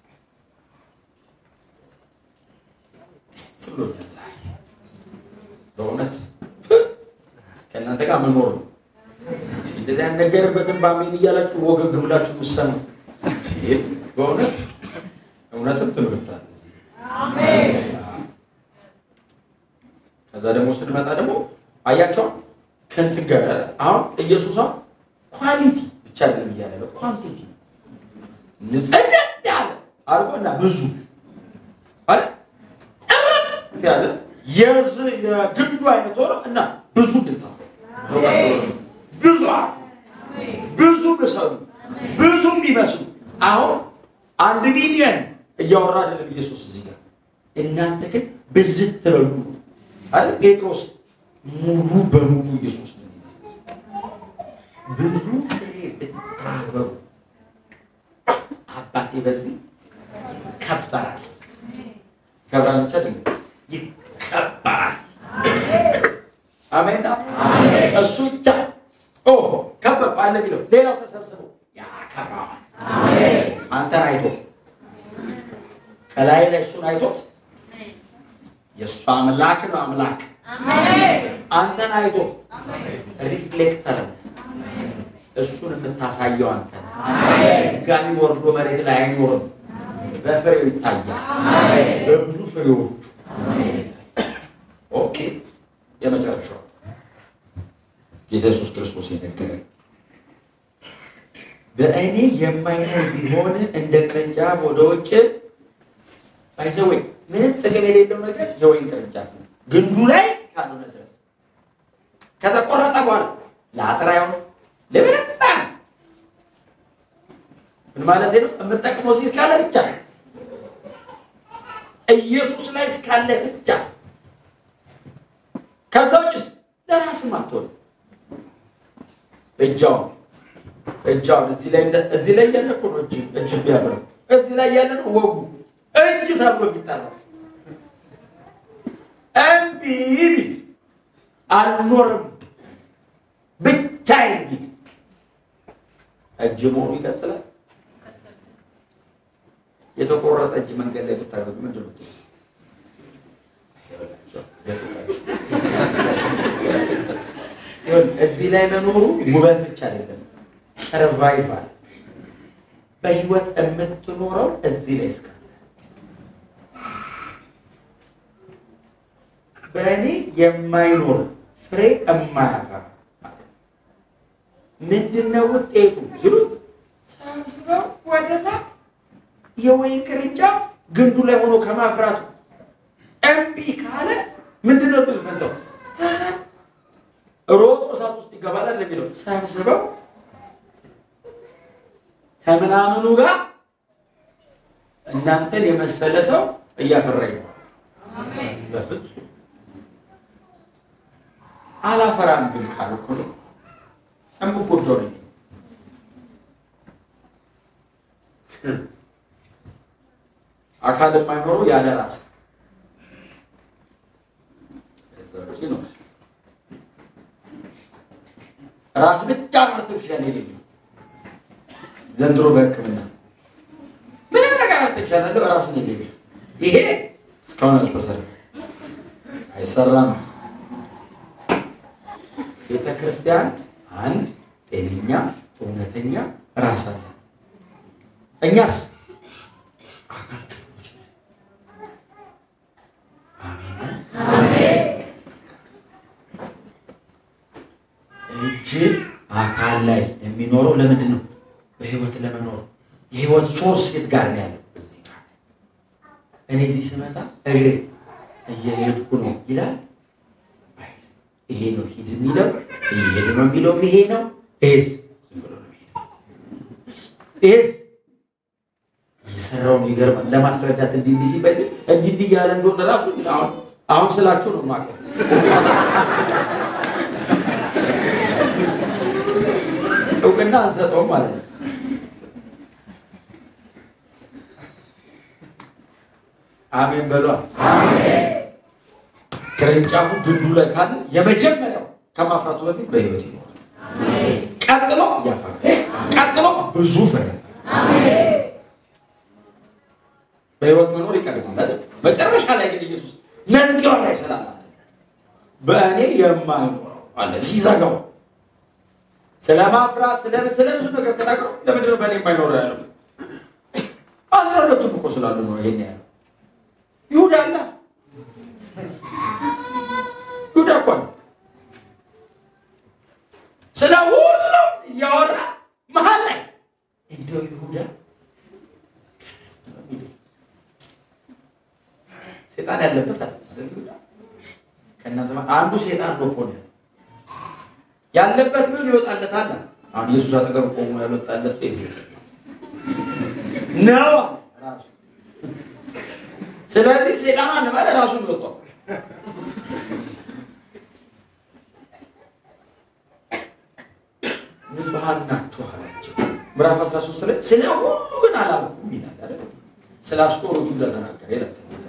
ብሎኛል ዛሬ በእውነት ከእናንተ ጋር መኖር ነው። እንደዚህ አይነት ነገር በደንብ አሜን እያላችሁ ወገግ ብላችሁ ምሰሙ በእውነት እውነትም ትምህርት አለ። አሜን። ከዛ ደግሞ ስንመጣ ደግሞ አያቸው ከእንትን ጋር አሁን ኢየሱስ ኳሊቲ ብቻ አይደለም እያለ ኳንቲቲ ንጸደት ያለ አርጎና ብዙ አለ ያለ የግንዱ አይነት ሆኖ እና ብዙ እንድታው ብዙ በሰው ብዙ ቢመስሉ አሁን 1 ሚሊዮን እያወራ አይደለም ኢየሱስ እዚህ ጋር። እናንተ ግን ብዝት ትበሉ አይደል? ጴጥሮስ ሙሉ በሙሉ ኢየሱስ ነው። ብዙ ፍሬ ብታፈሩ አባቴ በዚህ ከበራል። ከበራል ብቻ አይደለም ይከበራል። አሜን አሜን። እሱ ብቻ ከበብ አለ ቢለው ሌላው ተሰብስቦ ያከብራል። አሜን። አንተን አይቶ ከላይ ላይ እሱን አይቶት የእሱ አምላክ ነው አምላክ። አሜን። አንተን አይቶ ሪፍሌክተር እሱን የምታሳየው አንተ ነህ። አሜን። ጋሚ ወርዶ መሬት ላይ አይኖርም። በፍሬው ይታያል። አሜን። በብዙ ፍሬዎች። አሜን። ኦኬ የመጨረሻው ጌታ ኢየሱስ ክርስቶስ የነገረን በእኔ የማይኖር ቢሆን እንደ ቅርንጫፍ ወደ ውጭ አይዘወይ ምንም ጥቅም የሌለው ነገር የወይን ቅርንጫፍ ነው። ግንዱ ላይ እስካልሆነ ድረስ ከተቆረጠ በኋላ ለአጥራው ለምንም ምን ማለት ነው? የምጠቅመው እዚህ እስካለ ብቻ ኢየሱስ ላይ እስካለ ብቻ። ከዛ ውጭ ለራስህ ማጥቶል እጃው እዚህ ላይ ያለ እኮ ነው። እጅ ቢያበረው እዚህ ላይ ያለ ነው ወጉ እጅ ተብሎ የሚጠራው። እምቢ ቢል አልኖርም ብቻዬን ቢል እጅ መሆኑ ይቀጥላል። የተቆረጠ እጅ መንገድ ላይ ብታደርጉ ምንድን ነው? እዚህ ላይ መኖሩ ውበት ብቻ አይደለም፣ ሰርቫይቫል በህይወት የምትኖረው እዚህ ላይ እስካለ በእኔ የማይኖር ፍሬ የማያፈራ ምንድነው ውጤቱ ሲሉት ሰብስበው ወደ እሳት የወይን ቅርንጫፍ ግንዱ ላይ ሆኖ ከማፍራቱ እምቢ ካለ ምንድነው ተፈንተው ተሰብ ሮጦ እሳት ውስጥ ይገባል ለሚለው ሰብስበው ከምናምኑ ጋር እናንተን የመሰለ ሰው እያፈራኝ ነው። አሜን። በፍጹም አላፈራም ግን ካልኩ ነው አምቆዶሪ አካል የማይኖረው ያለ ራስ እዛው ነው። ራስ ብቻ አርቲፊሻል ነው ዘንድሮ በሕክምና ምንም ነገር አርቲፊሻል ነው ራስ ነው ይሄ ይሄ እስካሁን አልተሰራም አይሰራም። ቤተክርስቲያን አንድ ጤነኛ እውነተኛ ራስ አለ። እኛስ አካል ክፍሎች ነን። አሜን አሜን። እጅ አካል ላይ የሚኖረው ለምንድን ነው? በህይወት ለመኖር። የህይወት ሶርስ የት ጋር ነው ያለው? እዚህ ጋር። እኔ እዚህ ስመጣ እግሬ እየሄድኩ ነው ይላል። ይሄ ነው ሂድ የሚለው ይሄ ነው የሚለው ይሄ ነው ኤስ ዝም ብሎ ነው የሚሄድ። ኤስ የሰራው ይገርማል። ለማስረዳት እንዲህ ሲባል እንዲህ ያለ እንደሆነ ራሱ አሁን ስላችሁ ነው ማለት እውቅና አንሰጠውም ማለት ነው። አሜን በሉ። አሜን። ቅርንጫፉ ግንዱ ላይ ካለ የመጀመሪያው ከማፍራቱ በፊት በህይወት ይኖራል። አሜን። ቀጥሎ ያፈራል። ቀጥሎ ብዙ ፍሬ። አሜን። በህይወት መኖር ይቀድማል አይደል? መጨረሻ ላይ ግን ኢየሱስ መዝጊያው ላይ ሰላም በእኔ የማይኖረው አለ ሲዘጋው ስለማፍራት ስለብዙ ነገር ተናግሮ ለምንድን ነው በእኔ የማይኖረው ያለው? 12 እኮ ስላሉ ነው ይሄን ያለው። ይሁዳ አለ ይሁዳ እኮ ስለ ሁሉ ያወራ መሀል ላይ እንደው ይሁዳ ሰይጣን ያለበት አይደል? ይሁዳ ከእናንተ አንዱ ሰይጣን ነው እኮ ያለበት ምን ይወጣለታል? አሁን ኢየሱስ አጠገብ ቆሞ ያልወጣለት ነው ራሱ። ስለዚህ ሰይጣን አለ ማለት ራሱ ነው። ንጹሃን ናችሁ አላቸው። ምዕራፍ 13 ላይ ስለ ሁሉ ግን አላልኩም ይላል አይደል? ስለ አስቆሮቱ እንደተናገረ ይላል።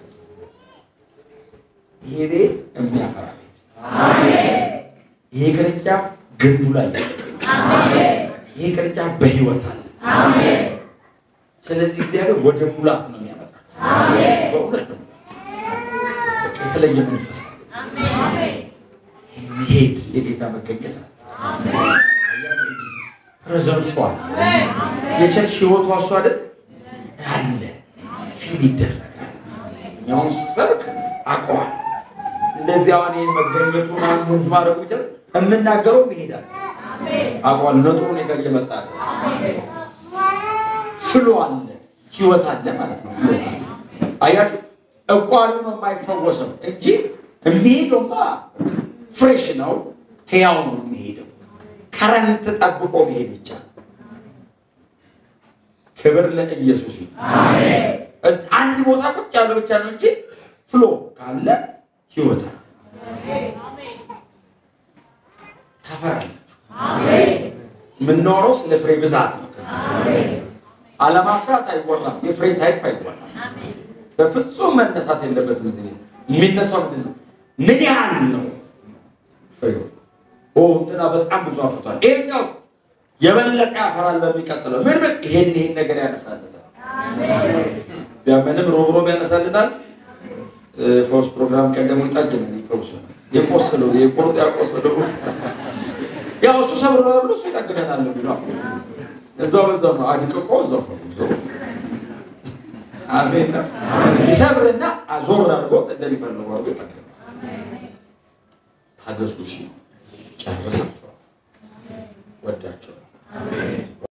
ይሄ ቤት የሚያፈራ ቤት። አሜን። ይሄ ቅርንጫፍ ግንዱ ላይ አሜን። ይሄ ቅርንጫፍ በህይወት አለ። አሜን። ስለዚህ እግዚአብሔር ወደ ሙላት ነው የሚያመጣው። አሜን። በእውነት ነው የተለየ መንፈስ አሜን። የሚሄድ የጌታ መገኘት አሜን። ፕሬዘንሱ አሜን። የቸርች ህይወቱ እሱ አይደል አለ ፊል ይደረጋል። ያው ሰብክ አቋም እንደዚህ አሁን ይሄን መገኘቱ ማንሙዝ ማረጉ ይችላል እንናገረው ይሄዳል። አሜን። አቋም ነጥሩ ነው እየመጣ ነው። አሜን። ፍሎ አለ ህይወት አለ ማለት ነው። ፍሎ አያችሁ እቋሪው ነው የማይፈወሰው እንጂ የሚሄደውማ ፍሬሽ ነው ህያው ነው የሚሄደው። ከረንት ጠብቆ መሄድ ብቻ። ክብር ለኢየሱስ ይሁን። አሜን። አንድ ቦታ ቁጭ ያለው ብቻ ነው እንጂ ፍሎ ካለ ህይወት አለ። አሜን። ታፈራላችሁ። አሜን። ምንኖረው ስለ ፍሬ ብዛት ነው። አሜን። አለማፍራት አይወራም። የፍሬ ታይፕ አይወራም። አሜን። በፍጹም መነሳት የለበትም። እዚህ የሚነሳው ምንድን ነው? ምን ያህል ነው ፍሬው? እንትና በጣም ብዙ አፍርቷል። ይሄኛውስ የበለጠ ያፈራል በሚቀጥለው ምን ይሄን ነገር ያነሳልናል። አሜን። ቢያመንም ሮብሮብ ያነሳልናል። ፈውስ ፕሮግራም ቀን ደግሞ ይጣጀናል። ይፈውስ የቆሰለው የቆርጥ ያቆሰለው ያው እሱ ሰብሮናል እሱ ይጣገናል ነው እዛው በዛው ነው አድቅቆ እዛው ፈውስ አሜን። ይሰብርና አዞር አድርጎ እንደሚፈልገው አድርጎ ይጣገናል። ታገሱ። እሺ ጨርሳችኋል። ወዳችኋል።